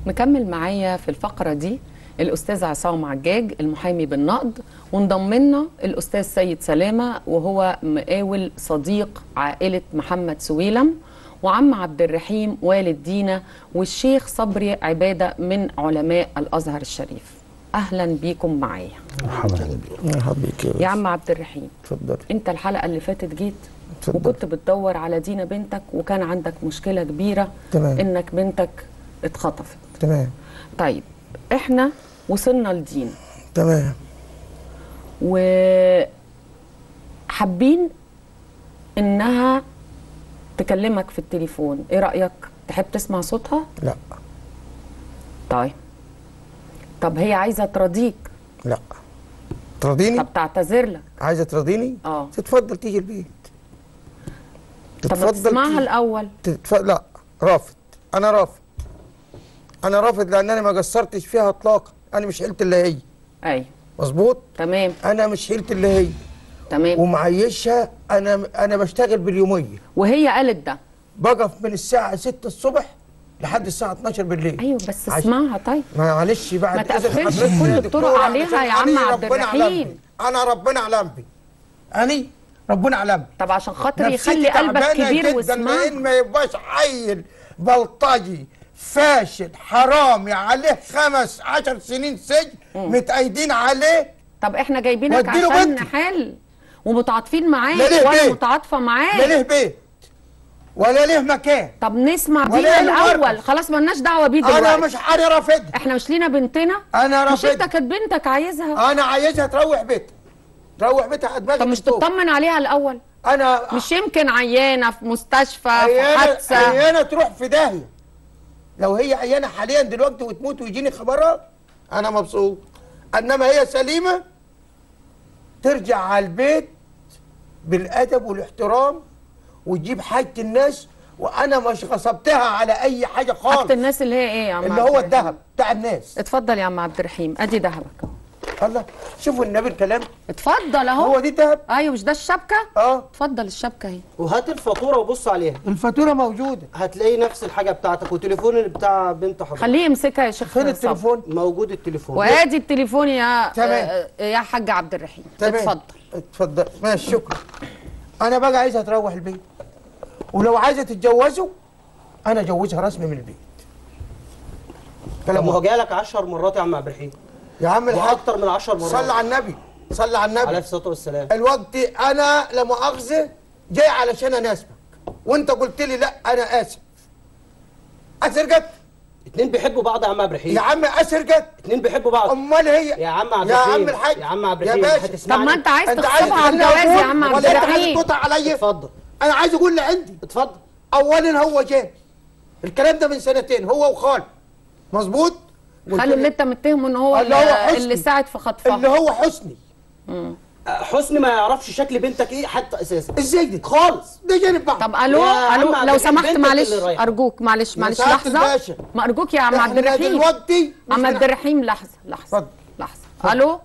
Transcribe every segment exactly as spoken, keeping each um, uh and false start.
مكمل معايا في الفقرة دي الأستاذ عصام عجاج المحامي بالنقد، وانضم لنا الأستاذ سيد سلامة وهو مقاول صديق عائلة محمد سويلم، وعم عبد الرحيم والد دينا، والشيخ صبري عبادة من علماء الأزهر الشريف. أهلا بيكم معايا. مرحبا مرحبا بيك يا عم عبد الرحيم. اتفضلي. أنت الحلقة اللي فاتت جيت اتفضل. وكنت بتدور على دينا بنتك، وكان عندك مشكلة كبيرة. تمام. إنك بنتك اتخطفت. تمام. طيب احنا وصلنا لدينا تمام. وحابين انها تكلمك في التليفون، ايه رأيك؟ تحب تسمع صوتها؟ لا. طيب طب هي عايزة ترضيك؟ لا. ترضيني؟ طب تعتذر لك؟ عايزة ترضيني؟ اه. تتفضل تيجي البيت. طب تسمعها الأول. تتفضل. لا، رافض. أنا رافض. أنا رافض لأن أنا ما قصرتش فيها إطلاقا، أنا مش حيلة اللي هي. أيوه. مظبوط؟ تمام. أنا مش حيلة اللي هي. تمام. ومعيشها، أنا أنا بشتغل باليومية. وهي قالت ده. بقف من الساعة ستة الصبح لحد الساعة اتناشر بالليل. ايوه بس عش... اسمعها. طيب معلش بعد ما تقفلش كل الطرق عليها يا عم عبد الرحيم. انا ربنا علم بي. انا ربنا علم بي. طب عشان خاطر يخلي قلبك كبير واسمعها. ما يبقاش عيل بلطجي فاشل حرامي عليه خمس عشر سنين سجن متأيدين عليه. طب احنا جايبينك عشان نحل ومتعاطفين معاه وانا متعاطفه معاه. لا ليه بيت ولا ليه مكان. طب نسمع بيها الاول. خلاص مالناش دعوه بيه دلوقتي. انا مش حاري رافضها. احنا مش لينا بنتنا. انا رافضها. مش انت كانت بنتك عايزها. انا عايزها تروح بيتها. تروح بيتها على دماغي. طب مش تطمن عليها الاول؟ انا مش يمكن عيانه في مستشفى في حادثه؟ عيانه تروح في داهيه. لو هي عيانه حاليا دلوقتي وتموت ويجيني خبرها انا مبسوط، انما هي سليمه ترجع على البيت بالادب والاحترام وتجيب حاجه الناس، وانا مش غصبتها على اي حاجه خالص. حاجه الناس اللي هي ايه يا عم؟ اللي هو الذهب بتاع الناس. اتفضل يا عم عبد الرحيم، ادي ذهبك. الله، شوفوا النبي الكلام. اتفضل اهو. هو دي ذهب؟ ايوه مش ده الشبكه؟ اه. اتفضل الشبكه اهي. وهات الفاتوره وبص عليها. الفاتوره موجوده. هتلاقي نفس الحاجه بتاعتك، والتليفون اللي بتاع بنت حضرتك. خليه يمسكها يا شيخ. فين التليفون؟ موجود التليفون. وادي التليفون يا تمام. يا حاج عبد الرحيم. تمام. اتفضل. اتفضل. ماشي شكرا. انا بقى عايزها تروح البيت، ولو عايزه تتجوزوا انا اجوزها رسمي من البيت. كلام هو جالك عشر مرات يا عم عبد الرحيم. يا عم الحاج واكتر من عشر مرات. صلى على النبي. صلى على النبي عليه الصلاه والسلام. الوقت انا لا مؤاخذه جاي علشان اناسبك، وانت قلت لي لا انا اسف. اسرقت؟ اتنين بيحبوا بعض يا عم عبد الرحيم. يا عم اسرقت؟ اتنين بيحبوا بعض. امال هي يا عم عبد يا الرحيم. عم الحاج يا عم عبد الرحيم يا باشا. طب ما انت عايز انت تغصبها على عايز الجواز يا عم عبد ولا انت عايز الرحيم؟ تقطع عليا؟ اتفضل. انا عايز اقول اللي عندي. اتفضل. اولا هو جاي الكلام ده من سنتين هو وخال. مظبوط؟ خلي اللي انت متهمه ان هو اللي, هو اللي ساعد في خطفها. اللي هو حسني. امم حسني ما يعرفش شكل بنتك ايه حتى اساسا. ازاي دي؟ خالص. ده جانب بعض. طب الو الو لو سمحت معلش ارجوك معلش معلش لحظه. ما ارجوك يا عم عبد الرحيم. دلوقتي عم عبد الرحيم لحظه لحظه. اتفضل. لحظه. الو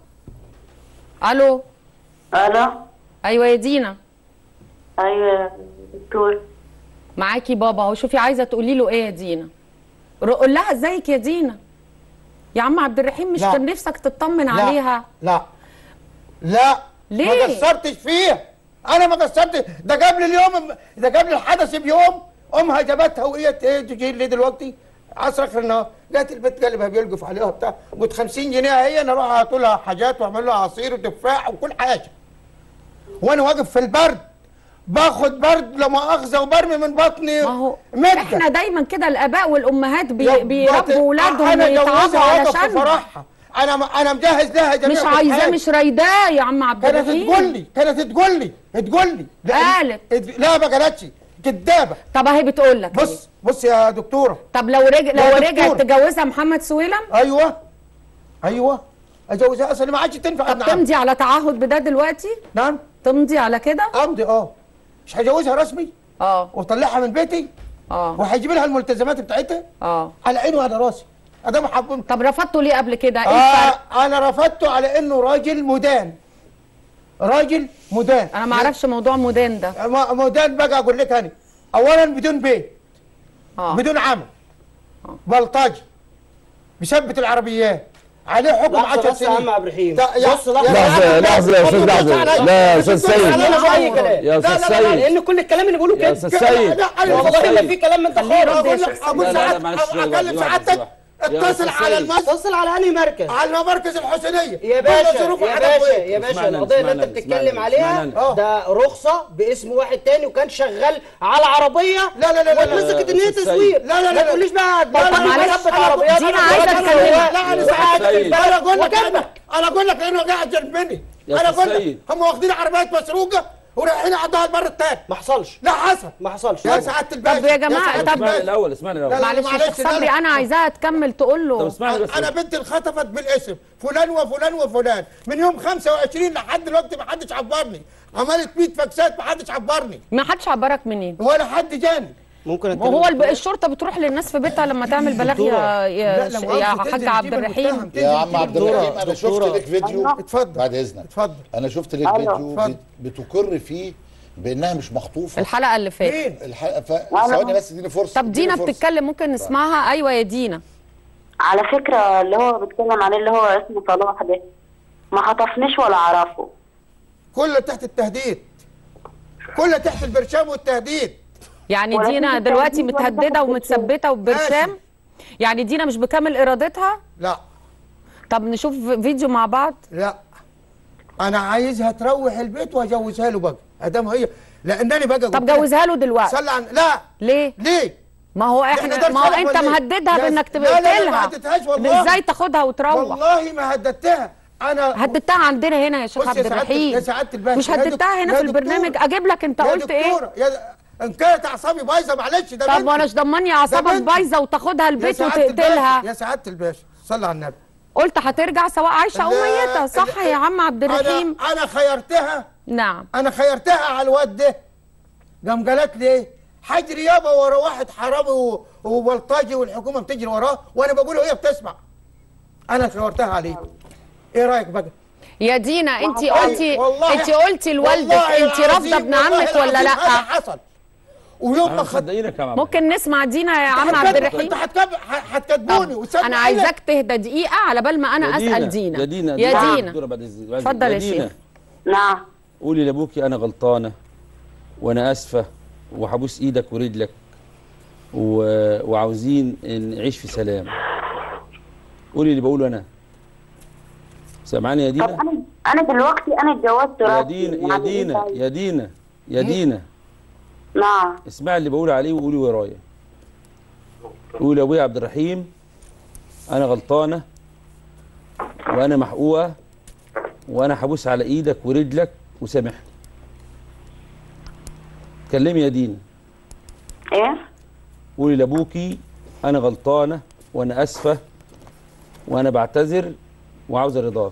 الو الو. ايوه يا دينا. ايوه يا دكتور. معاكي بابا اهو. شوفي عايزه تقولي له ايه يا دينا؟ قول لها ازيك يا دينا. يا عم عبد الرحيم مش لا. كان نفسك تطمن لا. عليها؟ لا لا ليه؟ ما قصرتش فيها. انا ما قصرتش. ده قبل اليوم، ده قبل الحدث بيوم امها جابتها وهي تجي لي دلوقتي عصر اخر النهار، لقيت البيت قلبها بيلقف عليها وبتاع، قلت خمسين جنيه هي انا اروح اعطي لها حاجات واعمل لها عصير وتفاح وكل حاجه. وانا واقف في البرد باخد برد لا مؤاخذه وبرمي من بطني. ما هو مدة. احنا دايما كده الاباء والامهات بي بيربوا اولادهم ويتعبوا علشان فرحها. انا انا مجهز لها جميع مش عايزاه مش رايداه يا عم عبد الرحيم. كانت تقول لي كانت تقول لي تقول لي قالت لا ما قالتش كدابه. طب اهي بتقول لك. بص بص يا دكتوره. طب لو رجع لو رجعت تجوزها محمد سويلم؟ ايوه ايوه اجوزها. اصل ما عادش تنفع. طب تمضي على تعهد بده دلوقتي؟ نعم تمضي على كده؟ امضي. اه مش هجوزها رسمي؟ اه واطلعها من بيتي؟ اه وهيجيب لها الملتزمات بتاعتها؟ اه على عيني وعلى راسي. ادام حب. طب رفضته ليه قبل كده؟ ايه آه الفرق؟ انا رفضته على انه راجل مدان. راجل مدان. انا ما اعرفش موضوع مدان ده. مدان بقى اقول لك انا. اولا بدون بيت. اه بدون عمل. بلطجي. مثبت العربيات عليه حكم عشر سنين. يا عم عبد الرحيم بص لحظه لحظه يا استاذ لحظه لا يا استاذ سيد يا استاذ سيد لان كل الكلام اللي بيقولوه كده يا استاذ سيد والله ما في كلام من ده خالص. اقول ساعات اكلم سعادتك اتصل على المركز. اتصل على انهي مركز؟ على مركز الحسينيه يا باشا يا باشا يا باشا القضيه اللي انت بتتكلم عليها ده رخصه باسم واحد تاني وكان شغال على عربيه. لا لا لا لا واتمسكت ان هي تزوير. لا لا لا ما تقوليش بقى معلش عربيات. دي انا عايزه اتكلم. لا انا ساعات انا اقول لك انا اقول لك لانه قاعد جنب مني. انا اقول لك هم واخدين عربيات مسروقه ورايحين عندها المره الثانيه. ما حصلش. لا حصل. ما حصلش. يا سعاده الباشا. طب يا جماعه طب اسمعني الاول اسمعني الاول معلش يا شيخ صبري انا عايزاها تكمل تقول له. طب اسمعني بس انا بنتي اتخطفت بالاسم فلان وفلان وفلان من يوم خمسة وعشرين لحد دلوقتي ما حدش عبرني. عملت مية فاكسات ما حدش عبرني. ما حدش عبرك منين؟ ولا حد جاني. ممكن وهو الب... الشرطه بتروح للناس في بيتها لما تعمل بلاغ يا يا, ش... يا حاج عبد الرحيم. يا عم عبد الرحيم انا شفت لك فيديو. اتفضل بعد اذنك. اتفضل. انا شفت لك فيديو بت... بتقر فيه بانها مش مخطوفه. الحلقه اللي فاتت. مين؟ الحلقه ف... ثواني بس اديني فرصه. طب دينا بتتكلم ممكن نسمعها. ايوه يا دينا. على فكرة اللي هو بيتكلم عليه اللي هو اسمه صلاح ده ما خطفنيش ولا عرفه. كله تحت التهديد. كله تحت البرشام والتهديد. يعني دينا دلوقتي متهدده ومتثبته وبرشام؟ يعني دينا مش بكامل ارادتها؟ لا. طب نشوف فيديو مع بعض؟ لا. انا عايزها تروح البيت واجوزها له بقى ادام هي لانني بقى. طب جوزها له دلوقتي. صلي عن لا. ليه؟ ليه؟ ما هو احنا ما هو انت مهددها بانك تقتلها. لا لا تقتلها. ما هددتهاش والله. ازاي تاخدها وتروح؟ والله ما هددتها. انا هددتها عندنا هنا يا شيخ عبد الرحيم. يا سعاده الباشا مش هددتها هنا في البرنامج. اجيب لك انت قلت ايه؟ يا ان كانت اعصابي بايظه معلش ده. طب وانا مش ضمني اعصابك بايظه وتاخدها البيت وتقتلها. يا سعاده الباشا صلي على النبي. قلت هترجع سواء عايشه او ميته صح يا عم عبد الرحيم؟ انا انا خيرتها. نعم. انا خيرتها على الواد ده. قام قالت لي ايه؟ حجري يابا ورا واحد حرامي وبلطجي والحكومه بتجري وراه وانا بقول وهي بتسمع. انا خيرتها عليه. ايه رايك بقى؟ يا دينا انت قلتي انت قلتي لوالدك انت رافضه ابن عمك ولا لا؟ هذا حصل. ويوم ما خد ممكن نسمع دينا يا عم عبد الرحيم؟ انت هتكتبوني. انا عايزاك تهدى دقيقه على بال ما انا اسال دينا. يا دينا يا دينا اتفضل يا شيخ. نعم. قولي لابوكي انا غلطانه وانا اسفه وهبوس ايدك ورجلك و... وعاوزين نعيش في سلام. قولي اللي بقوله انا. سامعاني يا دينا؟ طب انا انا دلوقتي انا اتجوزت يا دينا يا دينا يا دينا يا دينا. نعم. اسمعي اللي بقول عليه وقولي ورايا. قولي يا ابويا عبد الرحيم انا غلطانه وانا محقوقه وانا هبوس على ايدك ورجلك وسامحني. اتكلمي يا دينا. ايه؟ قولي لابوكي انا غلطانه وانا اسفه وانا بعتذر وعاوزه رضاك.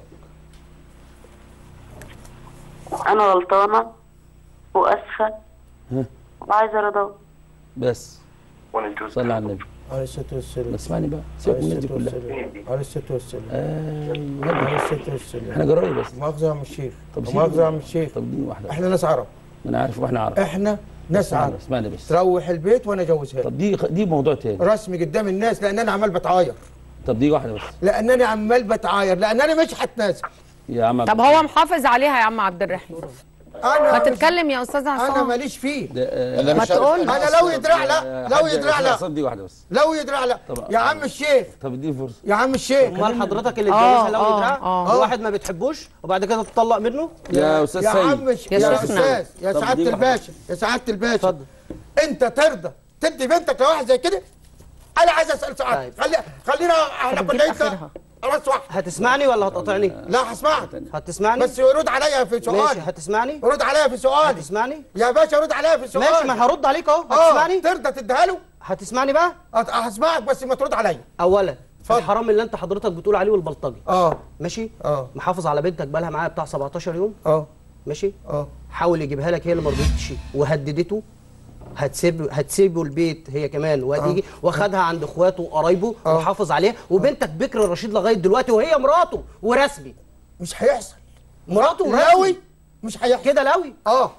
انا غلطانه واسفه وعايزه رضاك. بس صلي على النبي عليه الصلاه والسلام. بس اسمعني بقى سيبك من الناس دي كلها. عليه الصلاه والسلام. ايوه عليه الصلاه والسلام. احنا جرايد بس. مؤاخذه يا عم الشيخ. طب مؤاخذه يا عم الشيخ. طب اديني واحده. احنا ناس عرب. انا عارف واحنا عرب. احنا ناس عرب. اسمعني بس. تروح البيت وانا اجوزها. طب دي دي موضوع تاني. رسمي قدام الناس لان انا عمال بتعاير. طب دي واحده بس. لانني عمال بتعاير لانني مش هتنازل. يا عم طب هو محافظ عليها يا عم عبد الرحيم. انا ما تتكلم يا استاذ عصام. انا ماليش فيه. انا ما تقول. انا لو يدرع لا لو يدرع لا دي واحده بس. لو يدرع لا يا عم الشيخ. طب اديني فرصه. يا عم الشيخ. امال حضرتك اللي اتجوزها لو يدرع واحد ما بتحبوش وبعد كده تطلق منه؟ يا استاذ سيد. يا عم يا استاذ يا سعاده الباشا يا سعاده الباشا. اتفضل. انت ترضى تدي بنتك لواحد زي كده؟ انا عايز اسال سؤال. خلي خلينا احنا كنا انت راس واحد. هتسمعني ولا هتقاطعني؟ لا هسمعك. هتسمعني؟ بس رد عليا في سؤالي. ماشي هتسمعني؟ رد عليا في سؤالي. هتسمعني؟ يا باشا رد عليا في سؤالي. ماشي ما هرد عليك اهو. هتسمعني؟ اه ترضى تديها له؟ هتسمعني بقى؟ هسمعك بس ما ترد عليا. اولا الحرام اللي انت حضرتك بتقول عليه والبلطجي. اه ماشي؟ اه محافظ على بنتك بقالها معايا بتاع سبعتاشر يوم. اه ماشي؟ اه حاول يجيبها لك هي اللي ما رضتش وهددته. هتسيب هتسيبه البيت هي كمان وهتيجي واخدها عند اخواته وقرايبه وحافظ عليها وبنتك بكر رشيد لغايه دلوقتي وهي مراته ورسمي. مش هيحصل. مراته ورسمي لوي مش هيحصل كده لوي. اه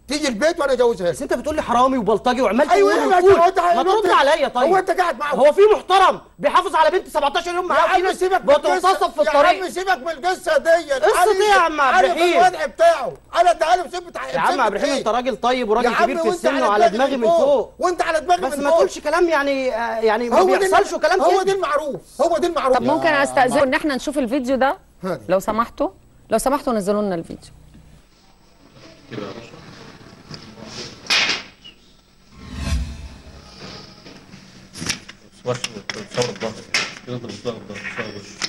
تيجي البيت وانا اجوزها. بس انت بتقول لي حرامي وبلطجي وعمال ايوه تقول ما وتقول. انت ما ترد عليا طيب. هو انت قاعد معاه؟ هو في محترم بيحافظ على بنت سبعتاشر يوم معاه؟ يا عم سيبك من بتغتصب في الطريق. يا عم سيبك من القصه دي. قصه ايه يا عم عبد الرحيم؟ الوضع بتاعه انا اديها له بسيب بتاع يا عم عبد الرحيم انت راجل طيب وراجل كبير في السن وعلى دماغي من فوق. وانت على دماغي من فوق. بس ما تقولش كلام يعني يعني ما بيحصلش كلام كده. هو دي المعروف، هو دي المعروف. طب ممكن استاذن ان احنا نشوف الفيديو ده لو سمحتوا؟ لو سمحتوا نزلوا لنا الفيديو كده يا باشا. وش تصور الظهر كده، انت بتصور الظهر تصور وش.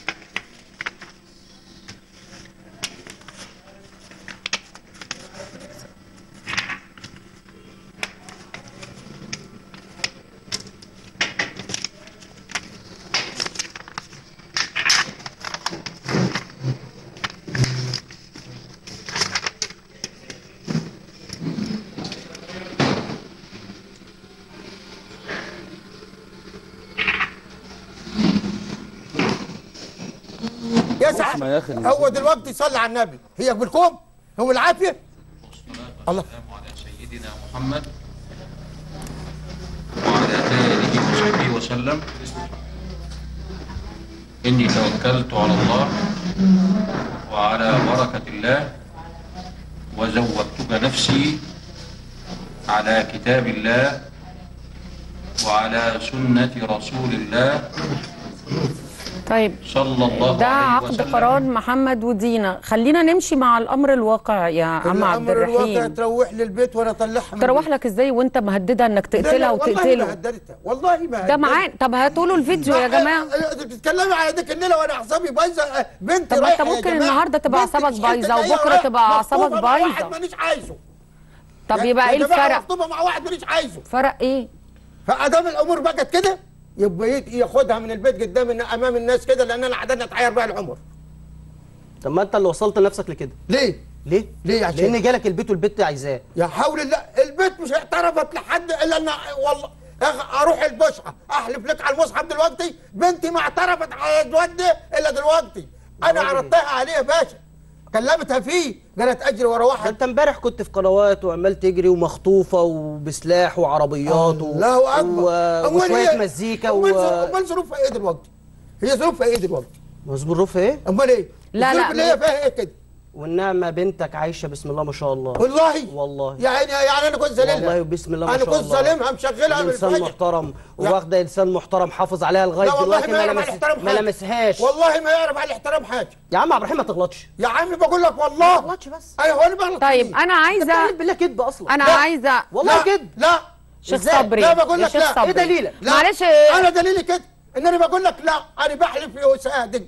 يا سعد هو دلوقتي صلى على النبي، هي بالكم هو العافيه. الله على سيدنا محمد وعلى اله وصحبه وسلم. اني توكلت على الله وعلى بركه الله وزودتك نفسي على كتاب الله وعلى سنه رسول الله طيب صلى الله ده عليه عقد وسلم. قرار محمد ودينا. خلينا نمشي مع الامر الواقع يا عم عبد الرحيم. الامر الواقع تروح للبيت وانا اطلعها. تروح لك ازاي وانت مهددها انك تقتلها وتقتله؟ والله ما هددتها، والله ما هددتها. ده معانا. طب هاتوا له الفيديو يا جماعه. بتتكلمي على ديك الليله وانا اعصابي بايظه، بنتي طب رايحه. انت ممكن النهارده تبقى اعصابك بايظه وبكره تبقى اعصابك بايظه. واحد مانيش عايزه. طب يبقى ايه الفرق؟ مخطوبه مع واحد مانيش عايزه. فرق ايه؟ فادام الامور بقت كده يبقى ياخدها من البيت قدام امام الناس كده، لان انا قعدنا نتعاير بقى العمر. طب ما انت اللي وصلت لنفسك لكده. ليه؟ ليه؟ ليه عشان لان جالك البيت والبيت عايزاه. يا حول الله، البيت مش اعترفت لحد الا ان والله اروح البشعه احلف لك على المصحف دلوقتي بنتي ما اعترفت على الواد ده الا دلوقتي. انا عرضتها عليه يا باشا، كلمتها فيه قالت اجري ورا واحد. انت امبارح كنت في قنوات وعمال تجري ومخطوفه وبسلاح وعربيات و... الله اكبر و... وشويه مزيكا و امال ظروفها ايه دلوقتي؟ هي ظروفها ايه دلوقتي؟ ظروفها ايه؟ امال ايه؟ لا لا اللي هي فيها ايه كده؟ والنعمه بنتك عايشه بسم الله ما شاء الله. والله والله يعني يعني انا كنت ظالمها. والله بسم الله ما شاء الله الله. انا كنت ظالمها مشغلها من انسان محترم وواخده انسان محترم حافظ عليها لغايه دلوقتي ما لمس ما لمسهاش. والله ما يعرف على الاحترام حاجه. يا عم عبد الرحيم ما تغلطش. يا عم بقول لك والله ما تغلطش بس. ايوه انا بغلط. طيب انا عايزه بالله كذب اصلا. انا لا. عايزه والله كذب. لا شيخ صبري. لا بقول لك لا. ايه دليلك؟ معلش انا دليلي كده ان انا بقول لك لا، انا بحلف صادق.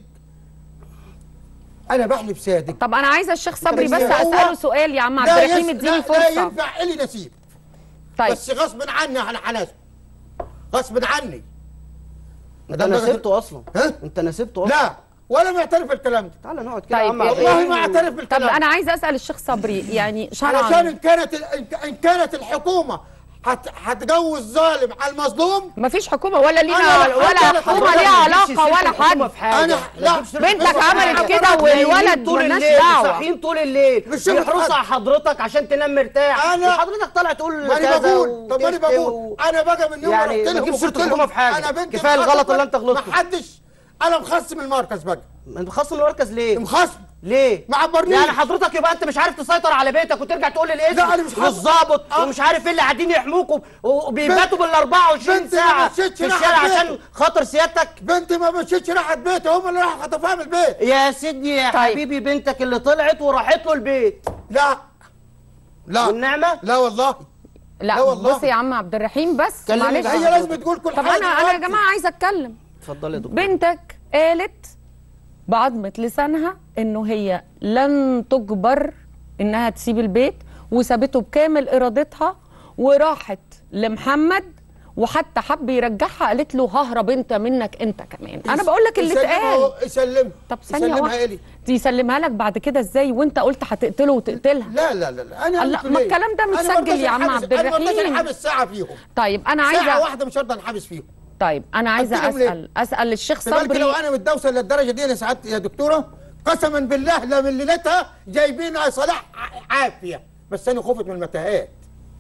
انا بحلف صادق. طب انا عايزه الشيخ صبري بس هو- اساله سؤال يا عم عبد لا الرحيم يس- اديني لا- فرصه. لا ينفع الي نسيب. طيب بس غصب عني على حناسه، غصب عني. انت نسبته اصلا. ها؟ انت نسبته اصلا. لا ولا معترف بالكلام ده. تعالى نقعد كده طيب يا عم عبد والله الرحيم. ما اعترف طب بالكلام. انا عايزه اسال الشيخ صبري يعني علشان شرعا ان كانت ال- ان كانت الحكومه هت- هتجوز ظالم على المظلوم. مفيش حكومه ولا لينا أنا ولا أنا حكومه حضرتك ليها ما تجيبش علاقه سيرة ولا الحكومة حد. في حاجة. أنا ما لا تجيبش سيرة بنتك الحكومة في عملت حاجة. كده والولد نايمين طول مالناش الليل دعوة. صاحيين طول الليل مش شغل بيحرصوا حد. على حضرتك عشان تنام مرتاح. أنا- وحضرتك طالع تقول ما انا كذا بقول طب ما انا وتشتم بقول و- انا بقى من يوم ما يعني رحت ما لهم تجيبش سيرة وقلت لهم الحكومة في حاجة. انا بنتي كفاية الغلط مخصم، اللي أنت غلطته. ما حدش انا مخصم المركز بقى. انت مخصم المركز ليه؟ مخصم ليه؟ ما عبرنيش. يعني حضرتك يبقى انت مش عارف تسيطر على بيتك وترجع تقول لا، الاسم أنا مش حافظ. والظابط آه. ومش عارف ايه اللي قاعدين يحموك وب- وبيباتوا بال أربعة وعشرين بنتي ما ساعة مشيتش في راحت الشارع بيته. عشان خاطر سيادتك. بنتي ما مشيتش راحت بيتي، هم اللي راحوا خطفوها من البيت. يا سيدي يا طيب. حبيبي بنتك اللي طلعت وراحت له البيت. لا لا والنعمة؟ لا والله لا, لا والله. بص يا عم عبد الرحيم بس كلمني معلش بقى. هي لازم تقول كل طب حاجه انا انا يا دلوقتي. جماعه عايزه اتكلم. اتفضلي يا دكتور. بنتك قالت بعضمة لسانها انه هي لن تجبر انها تسيب البيت وسابته بكامل ارادتها وراحت لمحمد وحتى حب يرجعها قالت له ههرب انت منك انت كمان. انا بقول لك اللي اتقال. يسلمها. طب ثانيه يسلمها واحده إلي. دي يسلمها لك بعد كده ازاي وانت قلت هتقتله وتقتلها؟ لا لا لا لا انا لا، قلت ما ليه؟ الكلام ده أنا متسجل مرضاش يا عم أنحبس- عبد انا مرضاش الرحيم. انحبس ساعه فيهم. طيب انا عايزه ساعه واحده مش هرضى انحبس فيهم. طيب انا عايزه قلت لهم ليه؟ اسال اسال الشيخ بالك صبري. لو انا متدوسه للدرجه دي يا سعاده يا دكتوره قسما بالله لا من ليلتها جايبين صلاح عافيه بس انا خفت من المتاهات،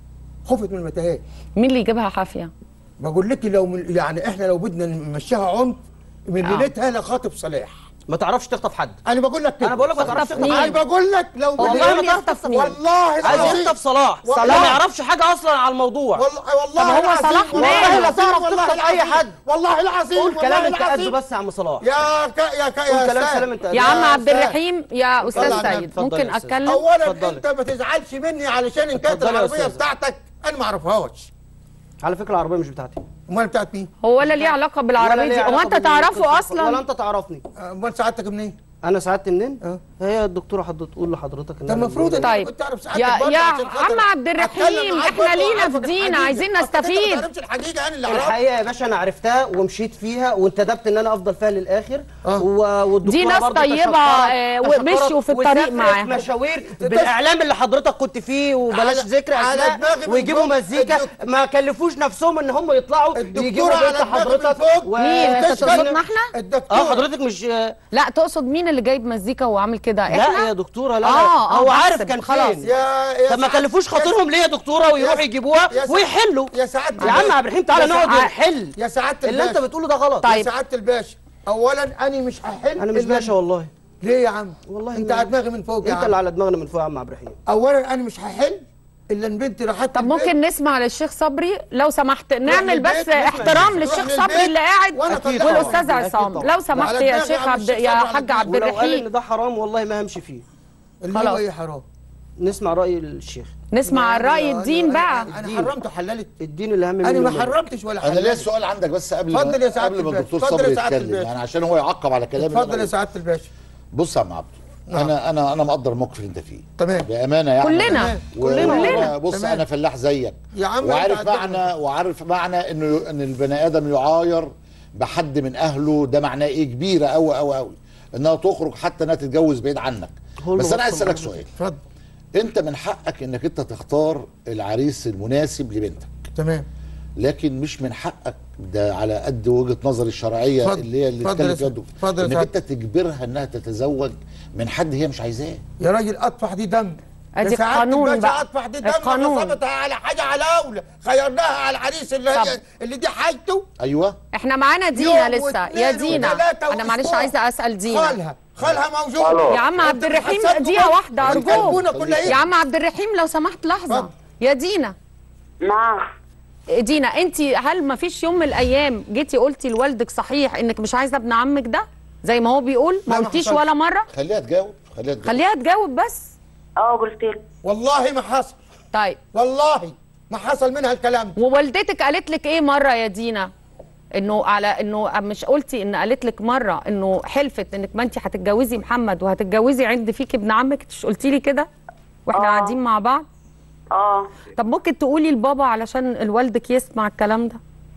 خفت من المتاهات. مين اللي يجيبها حافيه؟ بقول لك لو من يعني احنا لو بدنا نمشيها عنف من آه. ليلتها لخاطب صلاح. ما تعرفش تخطف حد. انا بقول لك كده. انا بقول لك ما تعرفش تخطف انا حد. بقول لك لو والله ما تعرف تخطف مين. والله عايز العظيم يخطف صلاح. والله. صلاح ما يعرفش حاجه اصلا على الموضوع. والله والله طب هو العظيم. صلاح والله ماله؟ لا تعرف والله تخطف اي العظيم. حد. والله العظيم. قول كلام والله انت قده العظيم. بس يا عم صلاح. يا ك... يا ك... قول يا كلام أستاذ. سلام انت يا قده. عم عبد أستاذ. الرحيم يا استاذ اتفضل يا سيد اتفضل ممكن يا أستاذ. اتكلم؟ اولا اتفضلي. انت ما تزعلش مني علشان ان كانت اتفضلي يا العربيه أستاذ. بتاعتك انا ما اعرفهاش. على فكره العربيه مش بتاعتي. امال بتاعت مين؟ هو ولا ليه علاقه ولا بالعربيه ليه دي؟ هو علاقة انت بال- تعرفه ولا اصلا؟ انت تعرفني. امال سعادتك منين؟ انا سعادتي منين؟ اه. هي الدكتوره حضرتك تقول لحضرتك ان ده أنا المفروض منين. طيب. كنت تعرف سعادتك يا برضه يا عشان خاطر عم عبد الرحيم أتكلم معاك احنا برضه لينا وأعرفك في دين الحقيقة. عايزين أصل أنت ما نستفيد. تعرفش الحقيقه انا اللي اعرفها. الحقيقه يا باشا انا عرفتها ومشيت فيها وانتدبت ان انا افضل فيها للاخر. اه. و- والدكتوره دي ناس برضه طيبة، تشكرت- آه، تشكرت ومشوا في الطريق وسافرت معاهم. مشاوير بالاعلام اللي حضرتك كنت فيه وبلاش على- ذكر على اسماء دماغي من ويجيبوا فوق. مزيكا الدك- ما كلفوش نفسهم ان هم يطلعوا الدكتورة يجيبوا على بنت دماغي من حضرتك فوق. و- مين؟ انت وتشكر- تقصدنا احنا؟ الدكتور اه حضرتك مش لا تقصد مين اللي جايب مزيكا وعامل كده؟ لا احنا؟ يا دكتوره لا آه، لا آه، هو بحسب، عارف كان خلاص. فين. يا يا طب ما سعاد- كلفوش يا- خاطرهم ليه يا دكتوره ويروحوا يجيبوها يا سعاد- ويحلوا. يا سعاده يا عم الباشا. عبد الرحيم تعالى يا نقعد سعاد- ونحل. يا سعاده اللي انت الباشا. بتقوله ده غلط. طيب. يا سعاده الباشا اولا انا مش هحل انا مش إلا- باشا والله. ليه يا عم؟ والله انت ما- على دماغي من فوق يا انت عم. اللي على دماغنا من فوق يا عم عبد الرحيم. اولا انا مش هحل الا ان بنتي راحت طب ممكن نسمع للشيخ صبري لو سمحت، نعمل للبيت، بس نسمع احترام للبيت. للشيخ نروح صبري للبيت اللي قاعد وأنا أكيد أطلعه. والاستاذ طبعاً. عصام. أكيد طبعاً. لو سمحت على يا دماغي شيخ يا عم عبد الشيخ يا صبري، حاج على عبد ولو قال ان الرحيم ده حرام والله ما همشي فيه. اللي خلاص. هو ايه حرام؟ نسمع راي الشيخ. نسمع الراي أنا- الدين أنا- بقى. انا الدين. حرمت وحللت. الدين اللي هم انا منه ما الله. حرمتش ولا انا ليا حللت. سؤال عندك بس قبل اتفضل ما يا سعادة قبل ما الباشا. الدكتور اتفضل صبري يا سعادة يتكلم الباشا. يعني عشان هو يعقب على كلامي. اتفضل أنا يا سعاده الباشا. بص يا عم عبده، انا انا انا مقدر الموقف اللي انت فيه تمام. بامانه يعني. كلنا. و- كلنا. و- كلنا. بص تمام. انا فلاح زيك يا عم وعارف أنت معنى وعارف معنى انه ان البني ادم يعاير بحد من اهله، ده معناه ايه؟ كبيره قوي قوي قوي انها تخرج حتى انها تتجوز بعيد عنك. هو بس انا عايز الموضوع اسالك سؤال. اتفضل. انت من حقك انك انت تختار العريس المناسب لبنتك، تمام. لكن مش من حقك ده على قد وجهه نظري الشرعيه اتفضل. اللي هي اللي اتفضل يا اتكلم فيها سيدي. الدكتور، اتفضل يا انك سيدي. انت تجبرها انها تتزوج من حد هي مش عايزاه. يا راجل اطفح دي دم. أدي يا سعادة القانون الباشا بقى. اطفح دي دم. القانون. وصبتها على حاجه على اولى خيرناها على العريس اللي طب. هي اللي دي حاجته. ايوه احنا معانا دينا يوم لسه. واثنين يا دينا وثلاثة انا معلش وأسبوع. عايزه اسال دينا. خالها خالها موجود. يا عم عبد الرحيم دقيقه واحده ارجوك. يا عم عبد الرحيم لو سمحت لحظه. اتفضل. يا دينا نعم. دينا انت هل ما فيش يوم من الايام جيتي قلتي لوالدك صحيح انك مش عايزه ابن عمك ده زي ما هو بيقول؟ ما لا، ما قلتيش حصلش. ولا مره؟ خليها تجاوب خليها تجاوب. خليها تجاوب بس. اه قلت له. والله ما حصل. طيب والله ما حصل منها الكلام ده. ووالدتك قالت لك ايه مره يا دينا؟ انه على انه مش قلتي ان قالت لك مره انه حلفت انك ما انت هتتجوزي محمد وهتتجوزي عند فيك ابن عمك؟ مش قلتي لي كده واحنا آه. قاعدين مع بعض؟ اه. طب ممكن تقولي لبابا علشان الوالدك يسمع الكلام ده؟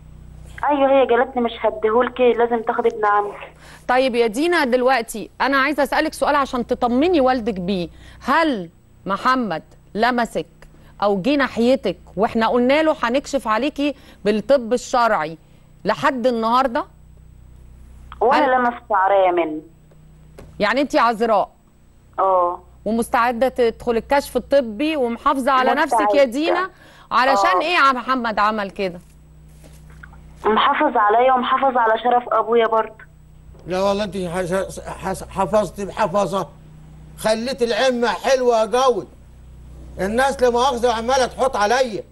ايوه هي قالت لي مش هديهولكي لازم تاخدي ابن عمك. طيب يا دينا دلوقتي انا عايزه اسالك سؤال عشان تطمني والدك بيه. هل محمد لمسك او جه ناحيتك واحنا قلنا له هنكشف عليكي بالطب الشرعي لحد النهارده؟ وانا هل- لمست شعريه منه. يعني انت عذراء اه. ومستعده تدخل الكشف الطبي ومحافظه على نفسك يا مستعدة. دينا علشان آه. ايه يا محمد عمل كده؟ محافظ عليا ومحافظ على شرف ابويا برضه. لا والله انت حس- حس- حفظت بحفظه. خليت العمه حلوه قوي. الناس لا مؤاخذه عماله تحط عليا.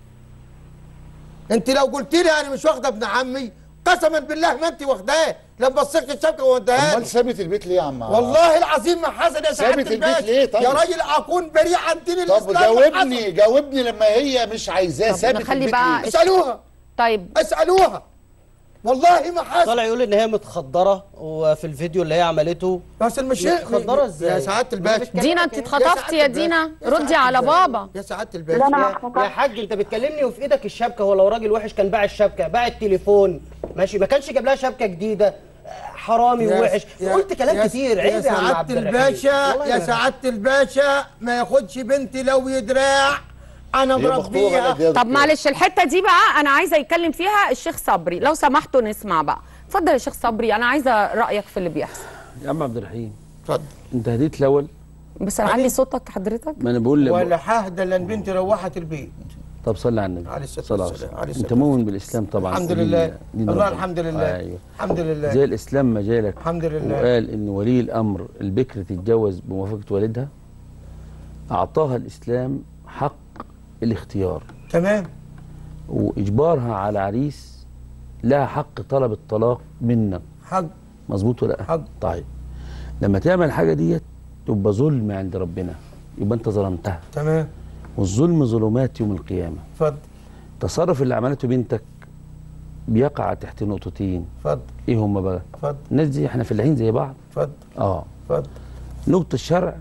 انت لو قلت لي انا مش واخده ابن عمي قسما بالله ما انت واخداه لما بصيت الشبكه ووديها امال سابت البيت ليه يا عم؟ والله العظيم ما حصل يا سعاده سابت البيت الباشا. ليه طيب؟ يا راجل اكون بريء عن دين طب الاسلام. ما جاوبني حصل. جاوبني لما هي مش عايزاه طب سابت نخلي البيت بقى- ليه؟ اسالوها طيب اسالوها. والله ما حصل. طالع يقول ان هي متخدره وفي الفيديو اللي هي عملته. بس المش متخدره ازاي؟ يا سعاده الباشا. دينا انت يا اتخطفتي سعادة يا الباشا. دينا؟ يا ردي سعادة على الباشا. بابا. يا سعاده لا انا الباشا. ما يا اتخطبتش. حاج انت بتكلمني وفي ايدك الشبكه. هو لو راجل وحش كان باع الشبكه، باع التليفون ماشي، ما كانش جاب لها شبكه جديده. حرامي يا- ووحش. يا- قلت كلام يا- كتير. عيب يا عم سعادة عبد الرحيم. الباشا والله يا ما- سعادة الباشا ما ياخدش بنتي لو يدراع انا هي اضرب مخطوبة بيها. غلط يا طب دكتور. معلش الحته دي بقى انا عايزه يتكلم فيها الشيخ صبري لو سمحتوا نسمع بقى. اتفضل يا شيخ صبري انا عايزه رايك في اللي بيحصل. يا عم عبد الرحيم اتفضل. انت هديت الاول بس علي صوتك حضرتك. ما انا بقول لك ولا حهد لان بنتي روحت البيت. طب صلي على النبي عليه الصلاه والسلام. انت مؤمن بالاسلام طبعا. الحمد لله. الله ربنا. الحمد لله. ايوه الحمد لله. زي الاسلام ما جالك الحمد لله. وقال ان ولي الامر البكر تتجوز بموافقه والدها، اعطاها الاسلام حق الاختيار. تمام. واجبارها على عريس لها حق طلب الطلاق منك. حق. مظبوط ولا لا؟ حق. طيب لما تعمل الحاجه ديت تبقى ظلم عند ربنا، يبقى انت ظلمتها. تمام. والظلم ظلمات يوم القيامه. اتفضل. التصرف اللي عملته بنتك بيقع تحت نقطتين. اتفضل. ايه هم بقى؟ اتفضل. الناس دي احنا فلاحين زي بعض. اتفضل. اه اتفضل. نقطه شرع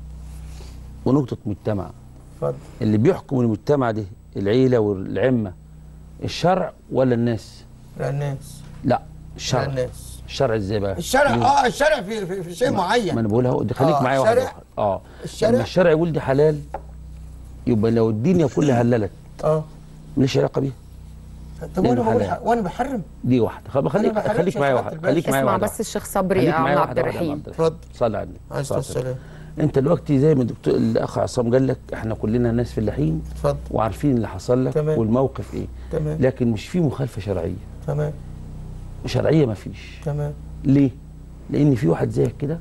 ونقطه مجتمع. اتفضل. اللي بيحكم المجتمع ده العيله والعمه، الشرع ولا الناس؟ لا الناس. لا الشرع. لا الناس. الشرع ازاي بقى؟ الشرع اه الشرع في في, في شيء معين. ما انا بقولها اهو، خليك آه معايا واحده الشرع. واحده. اه الشرع. لما الشرع يقول دي حلال يبقى لو الدنيا كلها هللت اه ماليش علاقه بيها. طب وانا بقول حلال. وانا بحرم. دي واحده. خليك خليك بحرمش خليك يا معايا سعادة واحده. الباشا. خليك معايا اسمع واحده. بس الشيخ صبري خليك يا عم معايا عبد واحدة واحدة يا الرحيم. عبد الرحيم. اتفضل. صلي على النبي. عليه الصلاه والسلام. انت دلوقتي زي ما الدكتور الاخ عصام قال لك احنا كلنا ناس فلاحين اتفضل. وعارفين اللي حصل لك تمام. والموقف ايه. تمام. لكن مش في مخالفه شرعيه. تمام. شرعيه ما فيش. تمام. ليه؟ لان في واحد زيك كده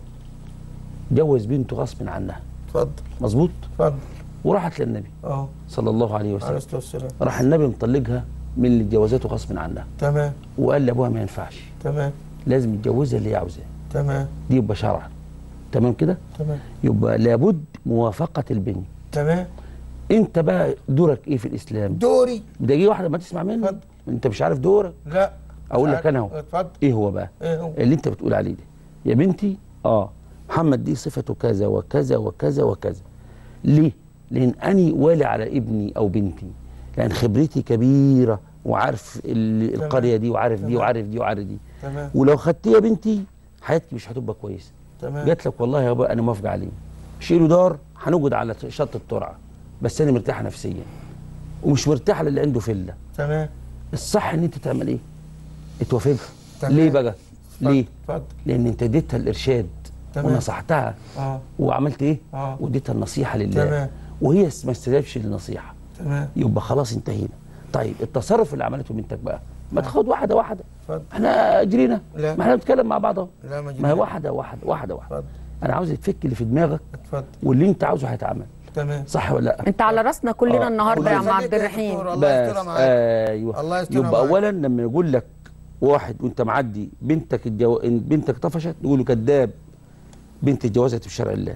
جوز بنته غصب عنها. اتفضل. مظبوط؟ اتفضل. وراحت للنبي اه صلى الله عليه عليه وسلم. الصلاه والسلام. راح النبي مطلقها من اللي اتجوزته غصب عنها، تمام. وقال لابوها ما ينفعش، تمام. لازم يتجوزها اللي هي عاوزاه. تمام. دي يبقى شرعا. تمام كده؟ تمام. يبقى لابد موافقه البنت. تمام. انت بقى دورك ايه في الاسلام؟ دوري. دقيقه واحده ما تسمع مني. اتفضل. انت مش عارف دورك. لا اقول لك انا اهو. اتفضل. ايه هو بقى؟ ايه هو؟ اللي انت بتقول عليه ده يا بنتي. اه محمد دي صفته كذا وكذا وكذا وكذا. ليه؟ لان اني والي على ابني او بنتي، لان خبرتي كبيره وعارف ال- القريه دي وعارف دي تمام. وعارف دي وعارف دي. تمام. ولو خدتيه يا بنتي حياتك مش هتبقى كويسه. تمام. جات لك والله يا بابا انا موافقه عليه، شيلوا دار هنقعد على شط الترعه، بس انا مرتاحه نفسيا ومش مرتاحه للي عنده فله. تمام. الصح ان انت تعمل ايه؟ توافقها. تمام. ليه بقى؟ ليه؟ اتفضل. لان انت اديتها الارشاد تمام. ونصحتها اه وعملت ايه؟ اه واديتها النصيحه لله. تمام. وهي ما استجابش للنصيحه، تمام. يبقى خلاص انتهينا. طيب التصرف اللي عملته بنتك بقى ما تاخد واحده واحده. اتفضل. احنا جرينا. لا. ما احنا بنتكلم مع بعض اهو. لا ما ما هي واحده واحده واحده واحده. اتفضل. انا عاوز تفك اللي في دماغك اتفضل. واللي انت عاوزه هيتعمل. تمام. صح ولا لا؟ انت على راسنا كلنا آه. النهارده يا عم الله عبد يخليك يا الرحيم. دكتور، الله يسترها بس معاك. ايوه الله يسترها يبقى معاك. اولا لما يقول لك واحد وانت معدي بنتك الجو... إن بنتك طفشت يقول له كذاب، بنتي اتجوزت بشرع الله.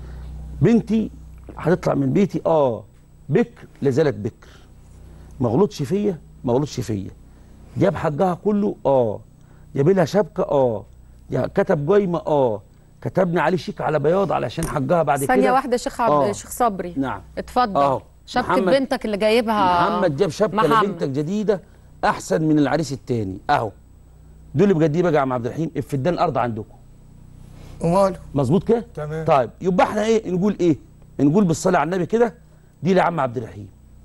بنتي هتطلع من بيتي اه بكر لازالت بكر، ما غلطش فيا ما غلطش فيا، جاب حقها كله اه، جاب لها شبكه اه، يا كتب جايمه اه، كتبني عليه شيك على بياض علشان حقها بعد كده. ثانيه واحده شيخ عبد آه. شيخ صبري. نعم. اتفضل. آه. شبكه محمد- بنتك اللي جايبها محمد جاب شبكه محمد. لبنتك جديده احسن من العريس الثاني اهو. دول بجد دي بقى يا عم عبد الرحيم افدان ارض عندكم. وماله. مظبوط كده؟ تمام. طيب يبقى احنا ايه نقول ايه؟ نقول بالصلاه على النبي كده دي لعم عبد الرحيم.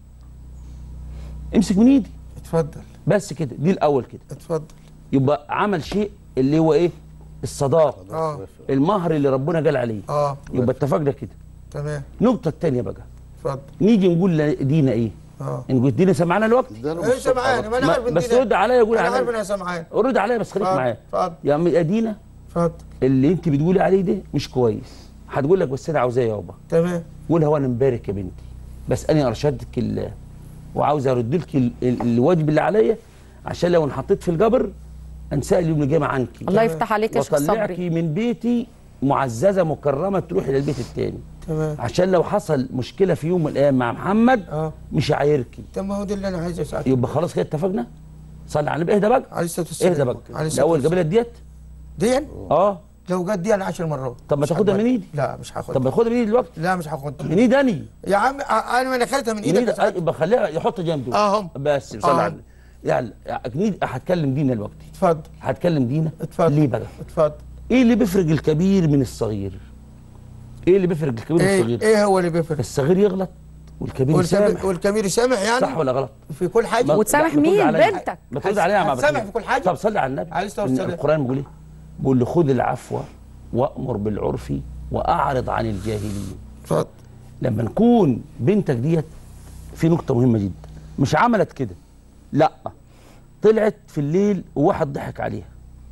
امسك من ايدي اتفضل. بس كده، دي الاول كده. اتفضل. يبقى عمل شيء اللي هو ايه؟ الصداق. اه المهر اللي ربنا قال عليه. اه يبقى اتفقنا كده. تمام. النقطه الثانيه بقى اتفضل. نيجي نقول دينا ايه؟ اه نقول دينا سمعنا الوقت؟ ايه سامعاني؟ ما انا ما- عارف ان بس دي- رد عليا قول انا عليا. عارف انها سامعاني. رد عليا بس خليك اتفضل. معايا. اتفضل. يا عم ادينا اتفضل. اللي انت بتقولي عليه ده مش كويس. هتقول لك بس انا عاوزاه يابا. تمام. قولها وانا مبارك يا بنتي، بس انا ارشدتك الله وعاوز ارد لك ال- ال- الواجب اللي عليا عشان لو انحطيت في الجبر انسى اليوم اللي جاي عنك. الله يفتح عليك يا شيخ وطلعك صبري. من بيتي معززه مكرمه تروحي للبيت الثاني. تمام. عشان لو حصل مشكله في يوم من الايام مع محمد اه مش هعايركي. طب ما هو ده اللي انا عايزه ساعتها. يبقى خلاص كده اتفقنا. صلي على النبي. اهدى بقى عليه الصلاه والسلام. اهدى بقى. عليه الصلاه الاول والسلام. قبيله ديت دي اه لو جت دي انا عشر مرات. طب ما مش تاخدها هقبل. من ايدي. لا مش هاخدها. طب ما خدها من ايدي دلوقتي. لا مش هاخدها. من ايدي اني يا عم آه، انا ما انا خدتها من من ايدك ايدي ساعتها. يبقى خليها يحط جنبه. اه هم. بس صلي آه. على النبي. يعني اكيد هتكلم دينا دلوقتي. اتفضل. هتكلم دينا. اتفضل. ليه بقى؟ اتفضل. ايه اللي بيفرق الكبير من الصغير؟ ايه اللي بيفرق الكبير من ايه الصغير؟ ايه هو اللي بيفرق؟ الصغير يغلط والكبير والكبير يسامح. والكبير يسامح يعني؟ صح ولا غلط؟ في كل حاجه. ما- وتسامح لا، بترد مين؟ عليا. بنتك. بترد عليها يا عم عبد هتسامح الرحيم. في كل حاجة. طب صلي على النبي. عليه الصلاة إن والسلام. القران بيقول ايه؟ بيقول له خذ العفو وامر بالعرف واعرض عن الجاهلين. اتفضل. لما نكون بنتك ديت في نقطه مهمه جدا، مش عملت كده، لا طلعت في الليل وواحد ضحك عليها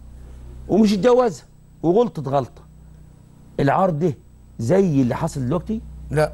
ومش اتجوزها وغلطت غلطه، العار ده زي اللي حصل دلوقتي؟ لا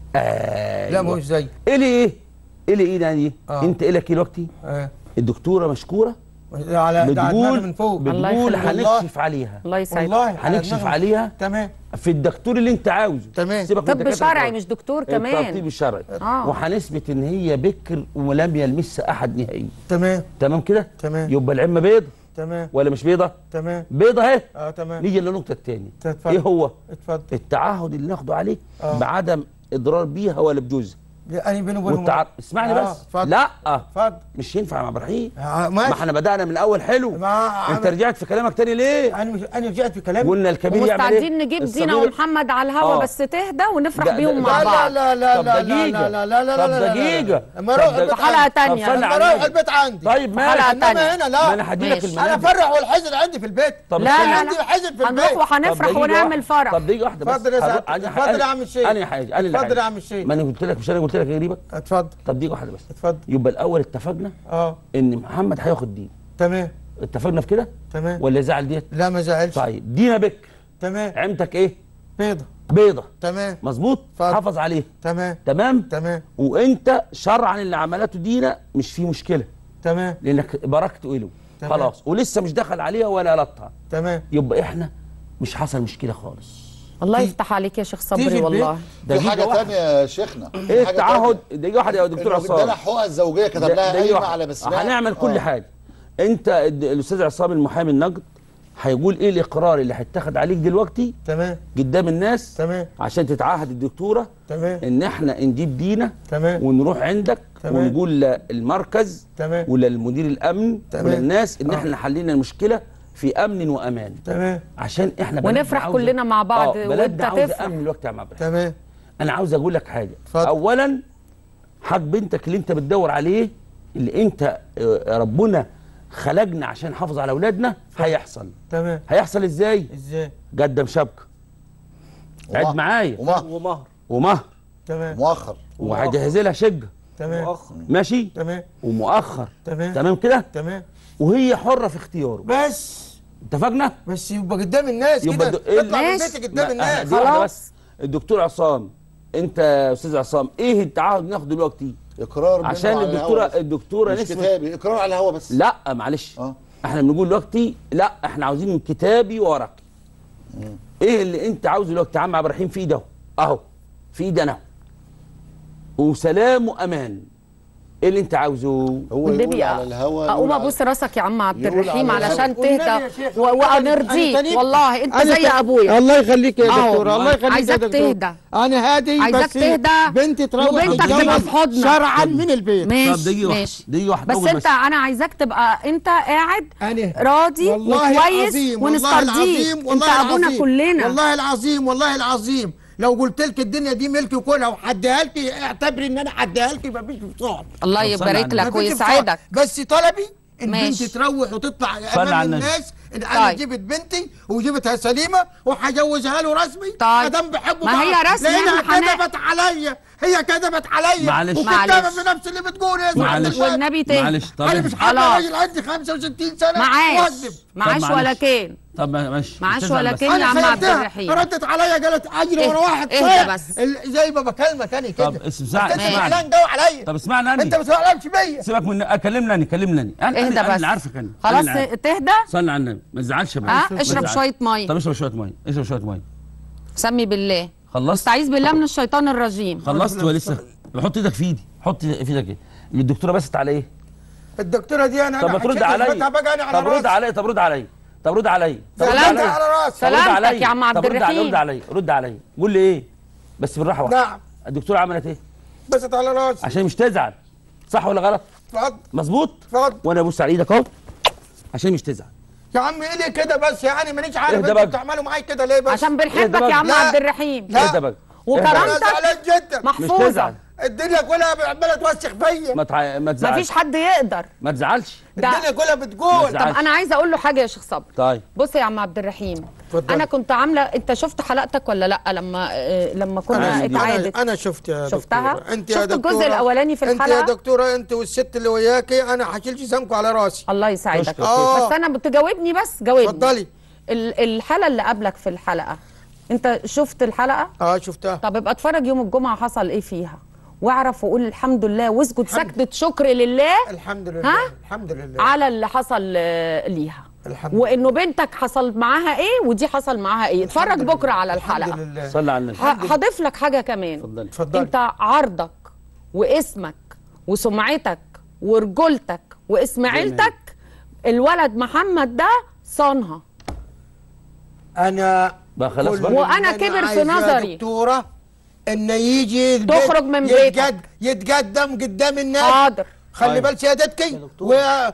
آه لا مش زي. ايه لي ايه؟ ايه لي ايه يعني؟ آه. انت ايه لك ايه دلوقتي؟ اه الدكتوره مشكوره ده على ده على دماغي بتقول من فوق. بتقول يخليك. هنكشف عليها. الله يسعدك. والله على هنكشف دماغي. عليها تمام. في الدكتور اللي انت عاوزه. تمام. سيبك من طب الدكاترة شرعي خالص. مش دكتور كمان. التطبيب الشرعي. آه. وهنثبت ان هي بكر ولم يلمسها احد نهائيا. تمام. تمام كده؟ تمام. يبقى العمه بيضه تمام. ولا مش بيضه؟ تمام. بيضه اهي. اه تمام. نيجي للنقطه الثانيه. اتفضل. ايه هو؟ اتفضل. التعهد اللي ناخده عليه آه. بعدم اضرار بيها ولا بجوزها. انا بيني وبينهم. والتع... اسمعني آه، بس. اتفضل. لا اتفضل. مش ينفع مع ابراهيم. آه، ما ماشي. احنا بدانا من الاول حلو. ما انت رجعت في كلامك تاني ليه؟ انا مش انا رجعت في كلامي. قلنا الكبير يعمل ايه؟ ومستعدين نجيب دينا الصغير- ومحمد على الهوا آه. بس تهدى ونفرح ده- بيهم ده- مع لا بعض. لا لا طب لا دقيقة. لا لا لا لا طب لا لا دقيقة. لما اروح طب البيت في حلقة عندي. تانية. طب صلي لما على اروح النبي. البيت عندي. طيب في حلقة ماشي. انما تانية. هنا لا. ما انا هدي لك ماشي. انا المنابر. افرح والحزن عندي في البيت. طب لا استنى. لا عندي لا حزن في هنروح البيت. وهنفرح طب دقيقة ونعمل واحدة. فرح. طب دقيقة واحدة بس. اتفضل يا هروح- سعادة. أنا- اتفضل يا عم الشيخ. انا حاجة انا اللي اتفضل حاجة. يا عم الشيخ. ما انا قلت لك مش انا قلت لك اجيبك. اتفضل. طب دقيقة واحدة بس. اتفضل. يبقى الاول اتفقنا اه ان محمد هياخد دين. تمام. اتفقنا في كده؟ تمام. ولا زعل ديت؟ لا ما زعلش. طيب دينا بكر تمام. عمتك ايه؟ بيضة. بيضة. تمام. مظبوط؟ اتفضل. حافظ عليها. تمام. تمام؟ تمام. وانت شرعا اللي عملته دينا مش فيه مشكله تمام. لانك باركت له تمام. خلاص ولسه مش دخل عليها ولا لطها. تمام. يبقى احنا مش حصل مشكله خالص. الله تيجي- يفتح عليك يا شيخ تيجي صبري البيت. والله. في دقيقة حاجه واحدة. ثانيه يا شيخنا. ايه حاجة التعهد؟ تانية. دقيقه واحده يا دكتور إنه ادانا عصام. حقوق الزوجيه كتب لها دقيقة قايمه واحدة. على بسمها. هنعمل كل آه. حاجه. انت الد- الاستاذ عصام المحامي النقد هيقول ايه الاقرار اللي هيتاخد عليك دلوقتي تمام. قدام الناس تمام. عشان تتعهد الدكتوره تمام. ان احنا نجيب دينا تمام. ونروح عندك تمام. ونقول للمركز تمام. وللمدير الامن تمام. وللناس ان آه. احنا حلينا المشكله في امن وامان. تمام. عشان احنا بلدنا ونفرح عاوزة- كلنا مع بعض آه، وانت بلدنا عاوزه تفرح. امن الوقت يا عم عبد. تمام. انا عاوز اقول لك حاجه. اتفضل. اولا حق بنتك اللي انت بتدور عليه اللي انت آه، ربنا خلقنا عشان نحافظ على اولادنا هيحصل. تمام. هيحصل ازاي؟ ازاي؟ قدم شبكه. عد ومهر. معايا. ومهر. ومهر. ومهر تمام. مؤخر. وهجهز لها شقه. تمام. مؤخر. ماشي؟ تمام. ومؤخر. تمام. تمام كده؟ تمام. وهي حره في اختياره. بس اتفقنا؟ بس يبقى قدام الناس يبقى كده. الد- إيه تطلع من ماشي. بيتك قدام لا، الناس. دي واحدة خلاص. بس. الدكتور عصام انت يا استاذ عصام ايه التعهد اللي ناخده دلوقتي؟ اقرار منه عشان على الدكتوره الهوا بس. الدكتوره مش نسمه. كتابي، اقرار على الهوا بس. لا معلش. اه. احنا بنقول دلوقتي لا احنا عاوزين كتابي وورقي. ايه اللي انت عاوزه دلوقتي يا عم عبد الرحيم في ايده اهو في ايدي انا وسلام وامان. ايه اللي انت عاوزه؟ هو والنبي يقول على الهوا اقوم يقول على- ابوس راسك يا عم عبد يقول الرحيم على علشان الهوا. والنبي تهدى يا شيخ، و- أنا ونرضيك تاني- والله انت أنا زي تاني- ابويا. الله يخليك يا أهو. دكتور. الله يخليك يا عايزاك دكتور. تهدى. انا هادي عايزاك بس تهدى بنتي تروح وبنتك تتجوز تبقى في حضنك. شرعا من البيت. طب ماشي دقيقة واحدة، ماشي دقيقة واحدة، بس أول انت بس. انا عايزاك تبقى انت قاعد أنا راضي والله وكويس العظيم والله ونسترضيك. العظيم انت والله ابونا العظيم كلنا. والله العظيم والله العظيم لو قلت لك الدنيا دي ملكي وكلها وحديها لك اعتبري ان انا حديها لك مفيش فصال. الله طب صلي يبارك على لك النبي. ويسعدك. بس طلبي ان ماشي. بنتي تروح وتطلع صلي على امام النبي. الناس ان انا طيب. جبت بنتي وجبتها سليمه وهجوزها له رسمي. طيب. ادام بحبه ما هي بعض. رسمي لانها احنا هن- كذبت عليا هي كذبت عليا معلش. وكذابه معلش. في نفس اللي بتقول يا معلش. زلمه. والنبي تهدى. معلش طب انا مش انت- حاجه خلاص. راجل عندي خمسة وستين سنه معاش واكذب. معاش طب ولا معلش. كين طب ماشي معاش استاذ ولا بس. كين يا عم عبد خيرتها، الرحيم. ردت عليا قالت اجري اهدى- ورا واحد اهدى صايع. بس. ال- زي ما بكلمك انا كده. طب اسمعني انت اسمعني زعلان جو عليا. طب اسمعني انا انت ما تزعلانش بيا. سيبك من كلمني انا كلمني انا انا اهدى انا بس اللي عارفك انا خلاص أنا اللي عارفك. تهدى. صلي على النبي ما تزعلش بقى ها ما اشرب تزعلش. شويه ميه. طب اشرب شويه ميه اشرب شويه ميه. سمي بالله. خلصت؟ استعيذ بالله من الشيطان الرجيم. خلصت ولا لسه؟ حط ايدك في ايدي حط في ايدك ايه؟ الدكتوره بست على ايه؟ الدكتوره دي انا طب ما ترد عليا. بقى انا على طب رد راسي. عليا طب رد عليا طب رد عليا طب رد سلامتك. عليا. على راسي. طب رد سلامتك عليا. يا عم عبد طب رد عليا الرحيم. رد عليا رد عليا قول لي ايه؟ بس بالراحه واحده. نعم. الدكتوره عملت ايه؟ بست على راسي. عشان مش تزعل صح ولا غلط؟ اتفضل مظبوط؟ اتفضل. وانا ابص على ايدك اهو عشان مش تزعل. يا عم ايه ليه كده بس يعني مانيش عارف اهدى انتوا بقى. بتعملوا معايا كده ليه بس. عشان اهدى بنحبك بقى. يا عم لا. عبد الرحيم. لا. اهدى بقى. انا وكرامتك زعلان جدا. مش محفوظه. تزعل الدنيا كلها عماله توسخ فيا. ما تع... ما تزعلش. مفيش حد يقدر. ما تزعلش. الدنيا كلها بتقول. طب انا عايزه اقول له حاجه يا شيخ صبري. طيب بص يا عم عبد الرحيم، اتفضل. انا كنت عامله، انت شفت حلقتك ولا لا لما آه لما كنا اتعادت؟ انا, أنا شفت يا شفتها؟ دكتورة. انت شفت يا دكتورة الجزء الاولاني في الحلقه؟ انت يا دكتوره انت والست اللي وياكي انا هشيل جسمكم على راسي. الله يساعدك. آه. بس انا بتجاوبني بس جاوبني. اتفضلي. الحلقه اللي قبلك في الحلقه انت شفت الحلقه؟ اه شفتها. طب ابقى اتفرج يوم الجمعه حصل ايه فيها واعرف وقول الحمد لله واسجد سجده شكر لله. الحمد لله. ها؟ الحمد لله على اللي حصل ليها. الحمد وانه بنتك حصل معاها ايه ودي حصل معاها ايه. اتفرج بكره على الحلقه. الحمد لله. صلي على النبي. هضيف لك حاجه كمان. اتفضلي. اتفضلي. انت عرضك واسمك وسمعتك ورجولتك واسم عيلتك الولد محمد ده صانها. انا بقى خلاص بقى. وانا كبر في نظري يا دكتوره ان يجي تخرج من بيتك يتقد يتقدم قدام الناس. حاضر. خلي بال سيادتك. و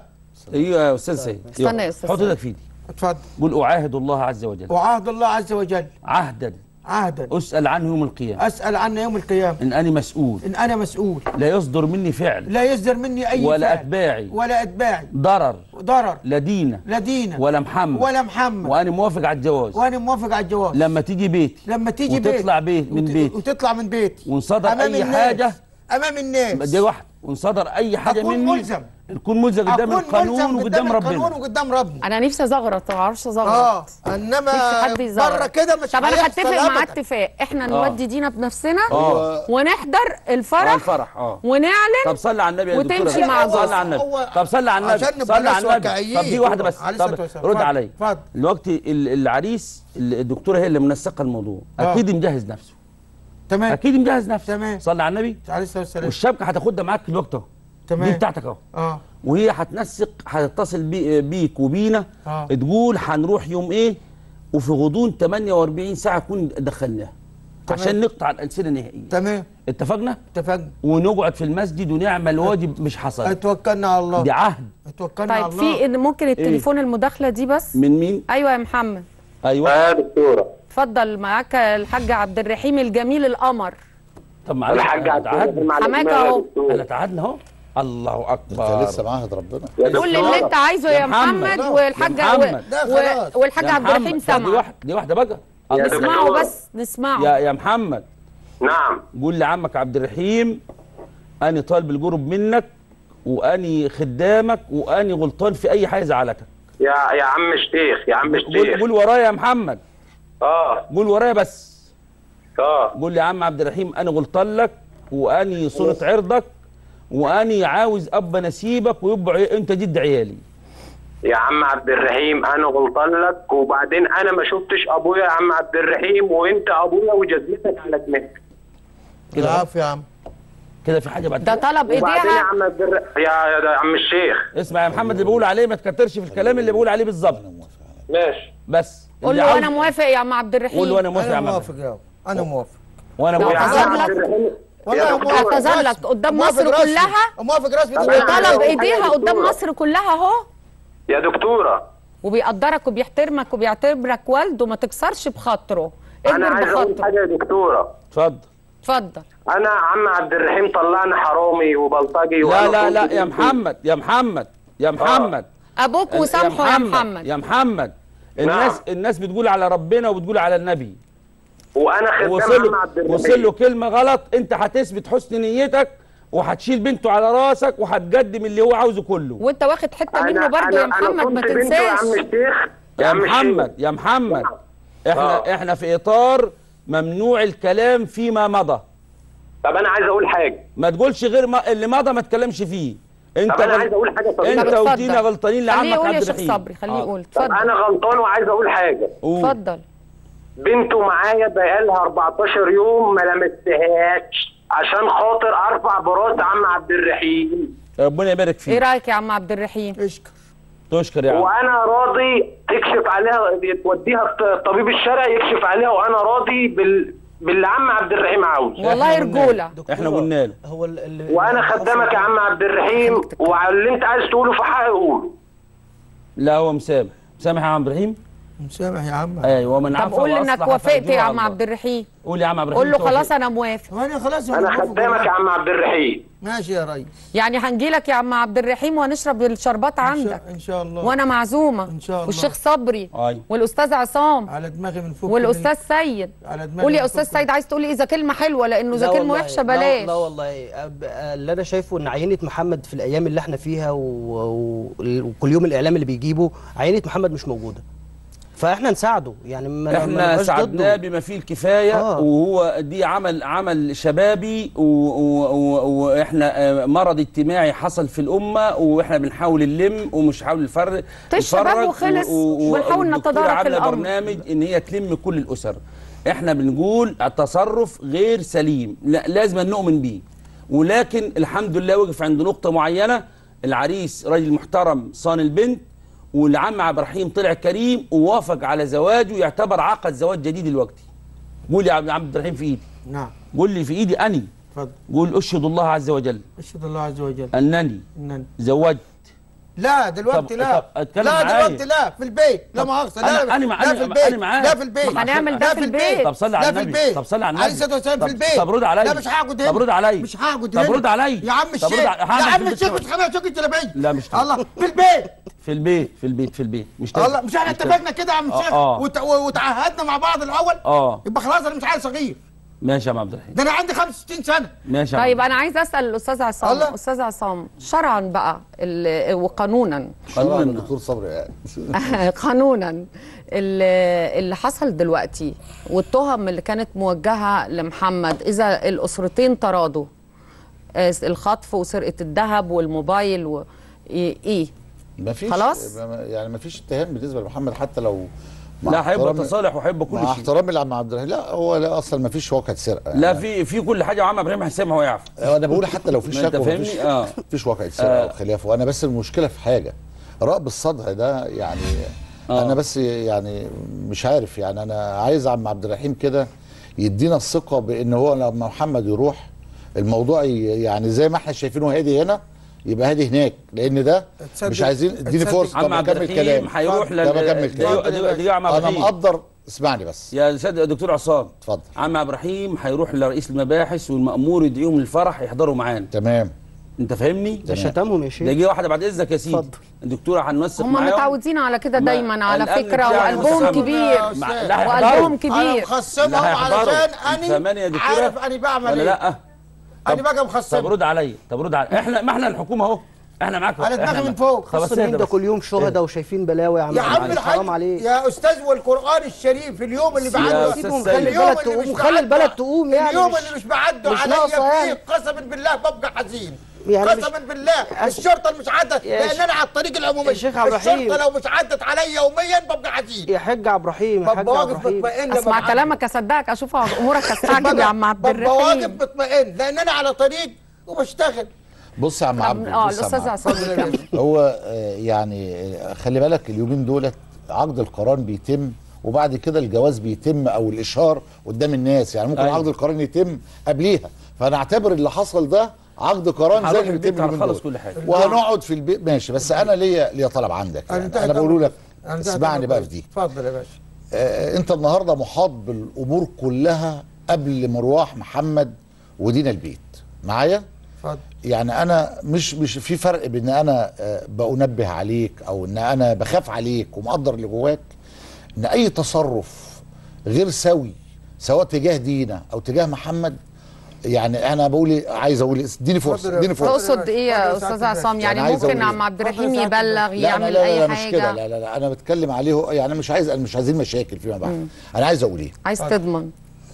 ايوه يا استاذ سيد. استنى يا استاذ حط ايدك في ايدي. اتفضل. قول اعاهد الله عز وجل. وعهد الله عز وجل. عهدا. عهدا. اسال عنه يوم القيامه. اسال عنه يوم القيامه. ان انا مسؤول. ان انا مسؤول. لا يصدر مني فعل. لا يصدر مني اي ولا فعل. اتباعي. ولا اتباعي. ضرر. ضرر. لا دينا. لا دينا. ولا محمد. ولا محمد. وانا موافق على الجواز. وانا موافق على الجواز. لما تيجي بيتي. لما تيجي بيت. وتطلع بيت من وت... بيتي. وتطلع من بيتي. ونصدر اي الناس. حاجه امام الناس. دي واحده. ونصدر اي حاجه أكون مني ملزم. نكون ملزم قدام القانون وقدام ربنا. القانون وقدام ربنا. انا نفسي ازغرط ما اعرفش ازغرط. اه انما حد يزغرط بره كده مش طب انا هيحصل هتفق معاه أبداً. اتفاق احنا آه. نودي دينا بنفسنا آه. ونحضر الفرح. اه الفرح اه ونعلن. طب صلي على النبي يا دكتوره. وتمشي مع جوزك. صلي على النبي. هو طب صلي على النبي. عشان نبقى صلي على ناس النبي. واقعيين. طب دي واحده بس. عليه طب الصلاة والسلام. رد اتفضل. عليا. اتفضل. دلوقتي ال- العريس الدكتوره هي اللي منسقه الموضوع. آه. اكيد مجهز نفسه. تمام. اكيد مجهز نفسه. تمام. صلي على النبي. عليه الصلاه والسلام. والشبكه هتاخدها معاك الوقت اهو. تمام. دي بتاعتك اهو. اه وهي هتنسق هتتصل بي بيك وبينا. آه. تقول هنروح يوم ايه وفي غضون ثمانية وأربعين ساعه نكون دخلناها عشان نقطع الالسنه نهائيا. تمام. اتفقنا؟ اتفقنا. ونقعد في المسجد ونعمل واجب مش حصل. اتوكلنا على الله. دي عهد. اتوكلنا على طيب الله. في ممكن التليفون إيه؟ المداخله دي بس. من مين؟ ايوه يا محمد. ايوه يا دكتوره. اتفضل معاك الحاج عبد الرحيم الجميل القمر. طب معلش الحاج عبد الرحيم حماك اهو. احنا تعادنا اهو. الله اكبر. انت لسه معاهد ربنا. قول اللي انت عايزه يا, يا محمد, محمد والحاج و... والحاج عبد الرحيم سمع. دي واحده دي واحده بقى. نسمعه بس نسمعه. يا يا محمد. نعم. قول لعمك عبد الرحيم اني طالب القرب منك واني خدامك واني غلطان في اي حاجه زعلتك. يا يا عم الشيخ يا عم الشيخ. قول ورايا يا محمد. اه قول ورايا بس. اه قول لي يا عم عبد الرحيم انا غلطان لك واني صونة عرضك واني عاوز ابا نسيبك ويبقى انت جد عيالي. يا عم عبد الرحيم انا غلطان لك وبعدين انا ما شفتش ابويا يا عم عبد الرحيم وانت ابويا وجزيتك على دماغك. كده العفو يا عم. كده في حاجه بعد ده طلب ايديها. وبعدين يا عم عبد الر... يا يا عم الشيخ اسمع يا محمد اللي بقول عليه ما تكترش في الكلام اللي بقول عليه بالظبط. ماشي بس قول له انا موافق يا عم عبد الرحيم. قول له انا موافق يا عم. انا موافق يا انا موافق. وانا موافق. اعتذر لك قدام مصر كلها. موافق رسمي. وطلب ايديها قدام مصر كلها اهو. يا دكتوره. وبيقدرك وبيحترمك وبيعتبرك والده ما تكسرش بخاطره. انا عايز اقول حاجه يا دكتوره. اتفضل. اتفضل. انا عم عبد الرحيم طلعني حرامي وبلطجي. لا لا لا يا محمد يا محمد يا محمد. آه. ابوك وسامحه يا محمد. يا محمد الناس نعم. الناس بتقول على ربنا وبتقول على النبي. وانا خدام عم عبد الرحيم. وصل له كلمه غلط انت هتثبت حسن نيتك وهتشيل بنته على راسك وهتقدم اللي هو عاوزه كله. وانت واخد حته منه برضه يا محمد ما تنساش. يا عم الشيخ يا محمد يا محمد احنا آه. احنا في اطار ممنوع الكلام فيما مضى. طب انا عايز اقول حاجه. ما تقولش غير ما اللي مضى ما تكلمش فيه. انت طب انا عايز اقول حاجه طبيعي. انت ودينا غلطانين لعمك عبد الرحيم. خليه يقول يا شيخ صبري خليه يقول. اتفضل. طب انا غلطان وعايز اقول حاجه. اتفضل. بنته معايا بقالها أربعتاشر يوم ما لمستهاش عشان خاطر ارفع براس عم عبد الرحيم. ربنا يبارك فيك. ايه رايك يا عم عبد الرحيم؟ اشكر. تشكر يا عم. وانا راضي تكشف عليها توديها الطبيب الشرعي يكشف عليها وانا راضي بال باللي عم عبد الرحيم عاوز. والله رجوله. احنا قلنا له. هو اللي وانا خدامك يا عم عبد الرحيم واللي انت عايز تقوله في حقي قوله. لا هو مسامح. مسامح يا عم عبد الرحيم؟ مسامح يا عم. ايوه ومن طب عفا قول انك وأصلح وافقت فأجره يا على عم الله. عبد الرحيم. قول يا عم عبد الرحيم. قول له توافق. خلاص انا موافق. وانا خلاص انا خدامك يا عم عبد الرحيم. ماشي يا ريس. يعني هنجي لك يا عم عبد الرحيم وهنشرب الشربات عندك ان شاء الله. وانا معزومه ان شاء الله. والشيخ صبري أيوة. والاستاذ عصام على دماغي من فوق والاستاذ سيد. على دماغي قول يا من استاذ فوق. سيد، عايز تقول لي اذا كلمه حلوه لانه اذا لا كلمه والله، وحشه لا- بلاش. لا والله أب- اللي انا شايفه ان عينه محمد في الايام اللي احنا فيها و... و... وكل يوم الاعلام اللي بيجيبه عينه محمد مش موجوده، فاحنا نساعده يعني ما احنا نبقاش ساعدناه ضده. بما فيه الكفايه. آه. وهو دي عمل عمل شبابي و- و- و- واحنا آه، مرض اجتماعي حصل في الامه واحنا بنحاول نلم ومش حاول نفرق. طيب الشباب نفرق وخلص و- و- ونحاول والدكتورة نتدارك عاملة الأمر. برنامج ان هي تلم كل الاسر. احنا بنقول التصرف غير سليم، لا لازم نؤمن بيه، ولكن الحمد لله وقف عند نقطه معينه. العريس راجل محترم صان البنت، والعم عبد الرحيم طلع كريم ووافق على زواجه، يعتبر عقد زواج جديد دلوقتي. قول يا عبد الرحيم في ايدي. نعم. قول لي في ايدي اني. اتفضل. قول اشهد الله عز وجل اشهد الله عز وجل انني انني زوجت. لا دلوقتي طب- لا. طب اتكلم لا معايا. دلوقتي لا في البيت. لا مؤاخذة. لا أنا- أنا مع- لا أنا- في البيت. أنا معاك. لا في البيت. ما هنعمل ده لا في البيت. طب صلي على لا في النبي. البيت. طب صلي على النبي. عليه الصلاة والسلام طب- في البيت. طب رد عليا. لا مش هقعد هنا. طب رد عليا. مش هقعد طب هنا. رد عليا. يا عم طب الشيخ. رد على- يا هعمل في عم البيت الشيخ شوية. مش خمسة شوكة جلابية. لا مش تمام. الله في البيت. في البيت في البيت في البيت مش الله مش احنا اتفقنا كده يا عم الشيخ آه. وت- وتعهدنا مع بعض الاول. اه يبقى خلاص انا مش عيل صغير. ماشي يا عم عبد الرحيم. ده انا عندي خمسة وستين سنة. ماشي يا طيب عم. انا عايز اسال الاستاذ عصام. الله. استاذ عصام شرعا بقى ال- وقانونا قانون الدكتور صبري يعني. قانونا اللي اللي حصل دلوقتي والتهم اللي كانت موجهه لمحمد، اذا الاسرتين تراضوا آه، الخطف وسرقه الذهب والموبايل و ايه إيه؟ ما فيش خلاص؟ يعني ما فيش اتهام بالنسبه لمحمد حتى لو مع لا هيبقى احترامي- تصالح وهيبقى كل مع شيء. احترامي لعم عبد الرحيم لا هو لا اصلا ما فيش واقعة سرقه لا يعني. في في كل حاجه وعم ابراهيم هيسامح ويعفو. انا بقول حتى لو في ما انت شك فاهمني؟ ومفيش اه مفيش واقعة سرقه آه. او خلاف. وانا بس المشكله في حاجه رأب الصدع ده يعني آه. انا بس يعني مش عارف يعني انا عايز عم عبد الرحيم كده يدينا الثقه بان هو لما محمد يروح الموضوع ي- يعني زي ما احنا شايفينه هادي هنا يبقى هادي هناك، لان ده تصدق- مش عايزين اديني تصدق- فرصه عم طب عبد اكمل الرحيم كلام هيروح طب اكمل لل كلام دقيقة- دقيقة يا عم عبد انا الرحيم. مقدر اسمعني بس يا سيد دكتور عصام اتفضل. عم عبد الرحيم هيروح لرئيس المباحث والمأمور يدعيهم للفرح يحضروا معانا. تمام. انت فاهمني؟ ده شتمهم يا شيخ. دقيقة واحدة بعد اذنك يا سيدي. اتفضل. الدكتورة هننسق هم معاهم. متعودين على كده ما- دايما على الأمن فكره بتاعي وقلبهم مستحب. كبير مع- لا وقلبهم هيحضروا. انا كبير. مخصمهم لا هيحضروا. علشان فهماني يا انا دكتورة؟ عارف انا بعمل ولا ايه. لا؟ انا بقى طب مخصم رد عليا طب رد عليا احنا ما احنا الحكومة اهو احنا معاك على إحنا دماغي من معاك. فوق. طب بس خصم مين اهدى ده بس. كل يوم شهداء وشايفين بلاوي يا عم يا عم علي، الحاج حرام عليك يا استاذ والقران الشريف اليوم اللي يا بعده أستاذ اليوم سيد. اللي البلد مش تقوم وخلي بعده- البلد تقوم يعني اليوم مش- اللي مش بعده مش عليا ناقصة فيه يعني. قسما بالله ببقى حزين يعني مش- قسما بالله الشرطه اللي مش عدت يا لان ش- انا على الطريق العمومي يا شيخ عبد الرحيم. الشرطه لو مش عدت عليا يوميا ببقى حزين يا حاج عبد الرحيم يا حاج ببقى عبد واقف الرحيم مطمئن لما اسمع بعدي. كلامك اصدقك اشوف امورك استعجب يا عم عبد ببقى واقف الرحيم. مطمئن لان انا على طريق وبشتغل. بص يا عم عبد اه بص يا عم الاستاذ عبد. عصام يكمل. هو آه، يعني آه، خلي بالك اليومين دولت عقد القران بيتم وبعد كده الجواز بيتم او الاشهار قدام الناس يعني ممكن أيوة. عقد القران يتم قبليها فانا اعتبر اللي حصل ده عقد قران زي هروح اللي البيت بيتم اليومين هنخلص دول. كل حاجة. وهنقعد في البيت ماشي بس انا ليا ليا طلب عندك أنا يعني انتهت انا بقول لك أنا انتهت اسمعني أمرك. بقى في دي اتفضل يا باشا. آه، انت النهارده محاط بالامور كلها قبل مروح محمد ودينا البيت معايا اتفضل. يعني انا مش مش في فرق بين انا آه، بنبه عليك او ان انا بخاف عليك ومقدر اللي جواك ان اي تصرف غير سوي سواء تجاه دينا او تجاه محمد يعني انا بقول إيه، عايز اقول إيه، اديني فرصه اديني فرصه تقصد ايه يا استاذ عصام؟ يعني أنا عايز ممكن أقول عم إيه؟ عبد الرحيم اتفضل يا سعادة يبلغ لا يعمل لا لا, اي لا مش كده حاجه؟ لا لا لا انا بتكلم عليه يعني مش عايز مش عايزين مشاكل فيما بعد انا عايز اقول ايه عايز تضمن.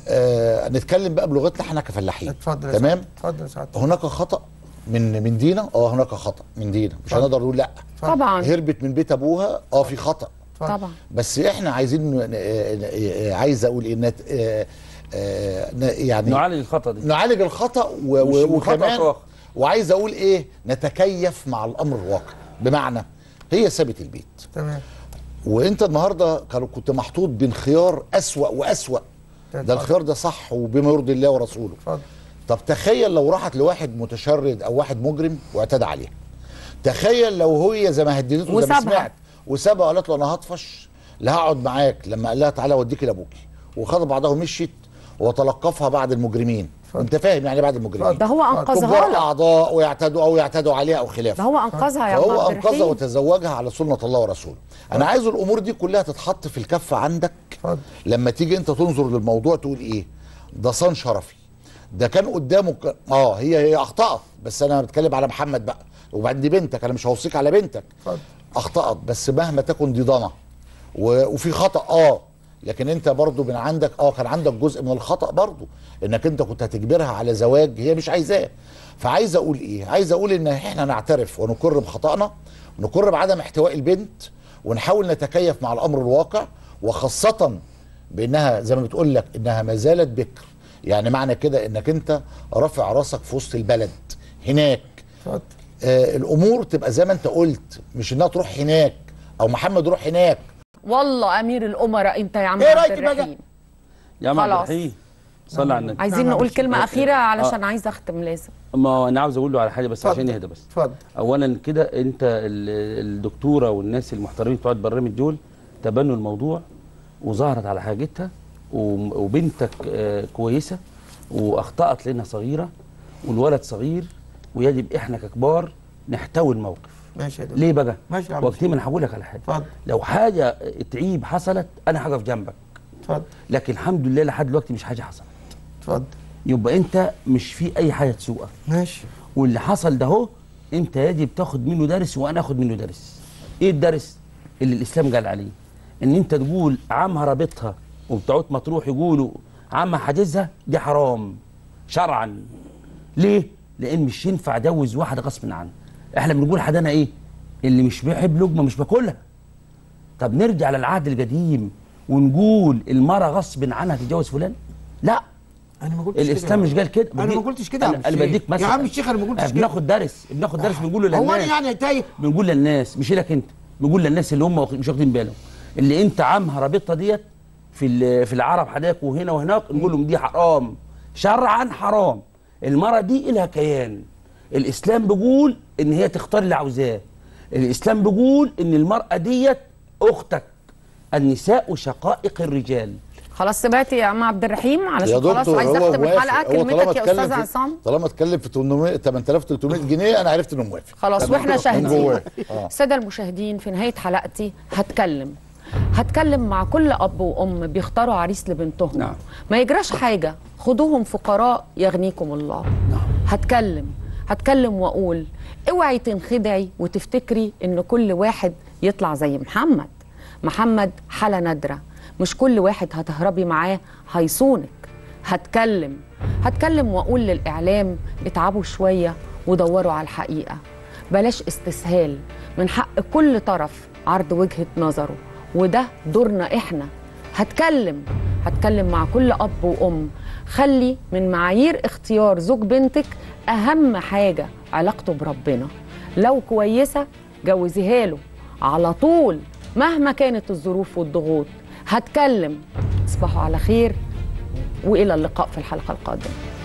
آه نتكلم بقى بلغتنا احنا كفلاحين اتفضل يا تمام سعادة. اتفضل يا سعادة. هناك خطأ من من دينا اه هناك خطأ من دينا مش اتفضل. هنقدر نقول لا طبعا هربت من بيت ابوها اه في خطأ طبعا. بس احنا عايزين ن- ن- عايز اقول ايه نت- آه، آه، ن- يعني نعالج الخطأ دي. نعالج الخطأ و- مش و- من خطأ وكمان آخر. وعايز اقول ايه نتكيف مع الامر الواقع بمعنى هي سابت البيت تمام. وانت النهارده كانوا- كنت محطوط بين خيار اسوأ واسوأ ده اتفضل. الخيار ده صح وبما يرضي الله ورسوله اتفضل. طب تخيل لو راحت لواحد متشرد او واحد مجرم واعتدى عليها تخيل لو هي زي ما هددته زي ما وسابها. سمعت وسابها وقالت له انا هطفش لا هقعد معاك لما قال لها تعالى اوديكي لابوكي، وخدوا بعضها ومشيت وتلقفها بعد المجرمين. انت فاهم يعني بعد المجرمين؟ ده هو انقذها كبار لها. اعضاء ويعتدوا او يعتدوا عليها او خلافه. ده هو انقذها يا عم فهو عبد انقذها الرحيم. وتزوجها على سنه الله ورسوله. انا عايز الامور دي كلها تتحط في الكفه عندك. اتفضل. لما تيجي انت تنظر للموضوع تقول ايه؟ ده صان شرفي، ده كان قدامه ك... اه هي هي اخطات، بس انا بتكلم على محمد بقى، وبعدين دي بنتك، انا مش هوصيك على بنتك. اتفضل. اخطات، بس مهما تكن دي ضنا و... وفي خطا اه لكن انت برضو من عندك اه كان عندك جزء من الخطا برضو، انك انت كنت هتجبرها على زواج هي مش عايزاه. فعايز اقول ايه؟ عايز اقول ان احنا نعترف ونقر بخطأنا ونقر بعدم احتواء البنت، ونحاول نتكيف مع الامر الواقع، وخاصه بانها زي ما بتقول لك انها ما زالت بكر. يعني معنى كده انك انت رافع راسك في وسط البلد هناك. اتفضل. آه الامور تبقى زي ما انت قلت، مش انها تروح هناك او محمد يروح هناك. والله امير الامراء انت يا عم إيه عبد رأيك بقى؟ الرحيم. يا عم عبد خلاص. الرحيم صلي على النبي. عايزين نعم، نقول بس- كلمه اخيره علشان آه. عايز اختم لازم. ما انا عاوز اقول له على حاجه بس اتفضل. عشان يهدى بس. اتفضل. اولا كده انت ال- الدكتوره والناس المحترمين بتوع البرنامج دول تبنوا الموضوع وظهرت على حاجتها، وم- وبنتك آه، كويسه واخطات لانها صغيره والولد صغير، ويجب احنا ككبار نحتوي الموقف. ماشي يا دكتور. ليه بقى؟ ماشي يا عم. وقتين انا هقول لك على حاجه. اتفضل. لو حاجه تعيب حصلت انا هقف جنبك، اتفضل. لكن الحمد لله لحد دلوقتي مش حاجه حصلت. اتفضل. يبقى انت مش في اي حاجه تسوقك، ماشي. واللي حصل ده اهو انت يجب تاخد منه درس وانا اخد منه درس. ايه الدرس اللي الاسلام قال عليه؟ ان انت تقول عمها رابطها وبتوع مطروح يقولوا عمها حاجزها، دي حرام شرعا. ليه؟ لان مش ينفع اجوز واحده غصب عنها. احنا بنقول حدانا ايه؟ اللي مش بيحب لقمه مش باكلها. طب نرجع للعهد القديم ونقول المراه غصب عنها تتجوز فلان؟ لا، انا ما قلتش الاسلام كده. مش قال كده. انا ما قلتش كده يا انا, عم أنا الشيخ. بديك مثلا يا عم الشيخ انا ما قلتش كده. بناخد درس بناخد درس بنقوله للناس. هو انا يعني تايه؟ بنقول للناس مش لك انت، بنقول للناس اللي هم مش واخدين بالهم، اللي انت عامها رابطه ديت في ال- في العرب حداك وهنا وهناك، نقول لهم دي حرام شرعا حرام. المراه دي لها كيان. الاسلام بيقول ان هي تختار اللي عاوزاه. الاسلام بيقول ان المراه ديت اختك. النساء شقائق الرجال. خلاص سمعتي يا عم عبد الرحيم؟ يا علشان خلاص دكتور عايز هو اختم موافق. الحلقه. هو طالما كلمتك يا اتكلم استاذ في- عصام. طالما اتكلم في ثمانمائة ثمانية آلاف وثلاثمائة جنيه انا عرفت انه موافق. خلاص تمام. واحنا من شاهدين. جواه. آه. الساده المشاهدين، في نهايه حلقتي هتكلم هتكلم مع كل اب وام بيختاروا عريس لبنتهم. نعم. ما يجراش حاجه، خدوهم فقراء يغنيكم الله. نعم. هتكلم هتكلم واقول اوعي تنخدعي وتفتكري ان كل واحد يطلع زي محمد. محمد حالة نادرة، مش كل واحد هتهربي معاه هيصونك. هتكلم هتكلم واقول للاعلام اتعبوا شويه ودوروا على الحقيقه، بلاش استسهال، من حق كل طرف عرض وجهه نظره، وده دورنا احنا. هتكلم هتكلم مع كل اب وام، خلي من معايير اختيار زوج بنتك اهم حاجه علاقته بربنا. لو كويسه جوزيها له على طول مهما كانت الظروف والضغوط. هتكلم. تصبحوا على خير والى اللقاء في الحلقه القادمه.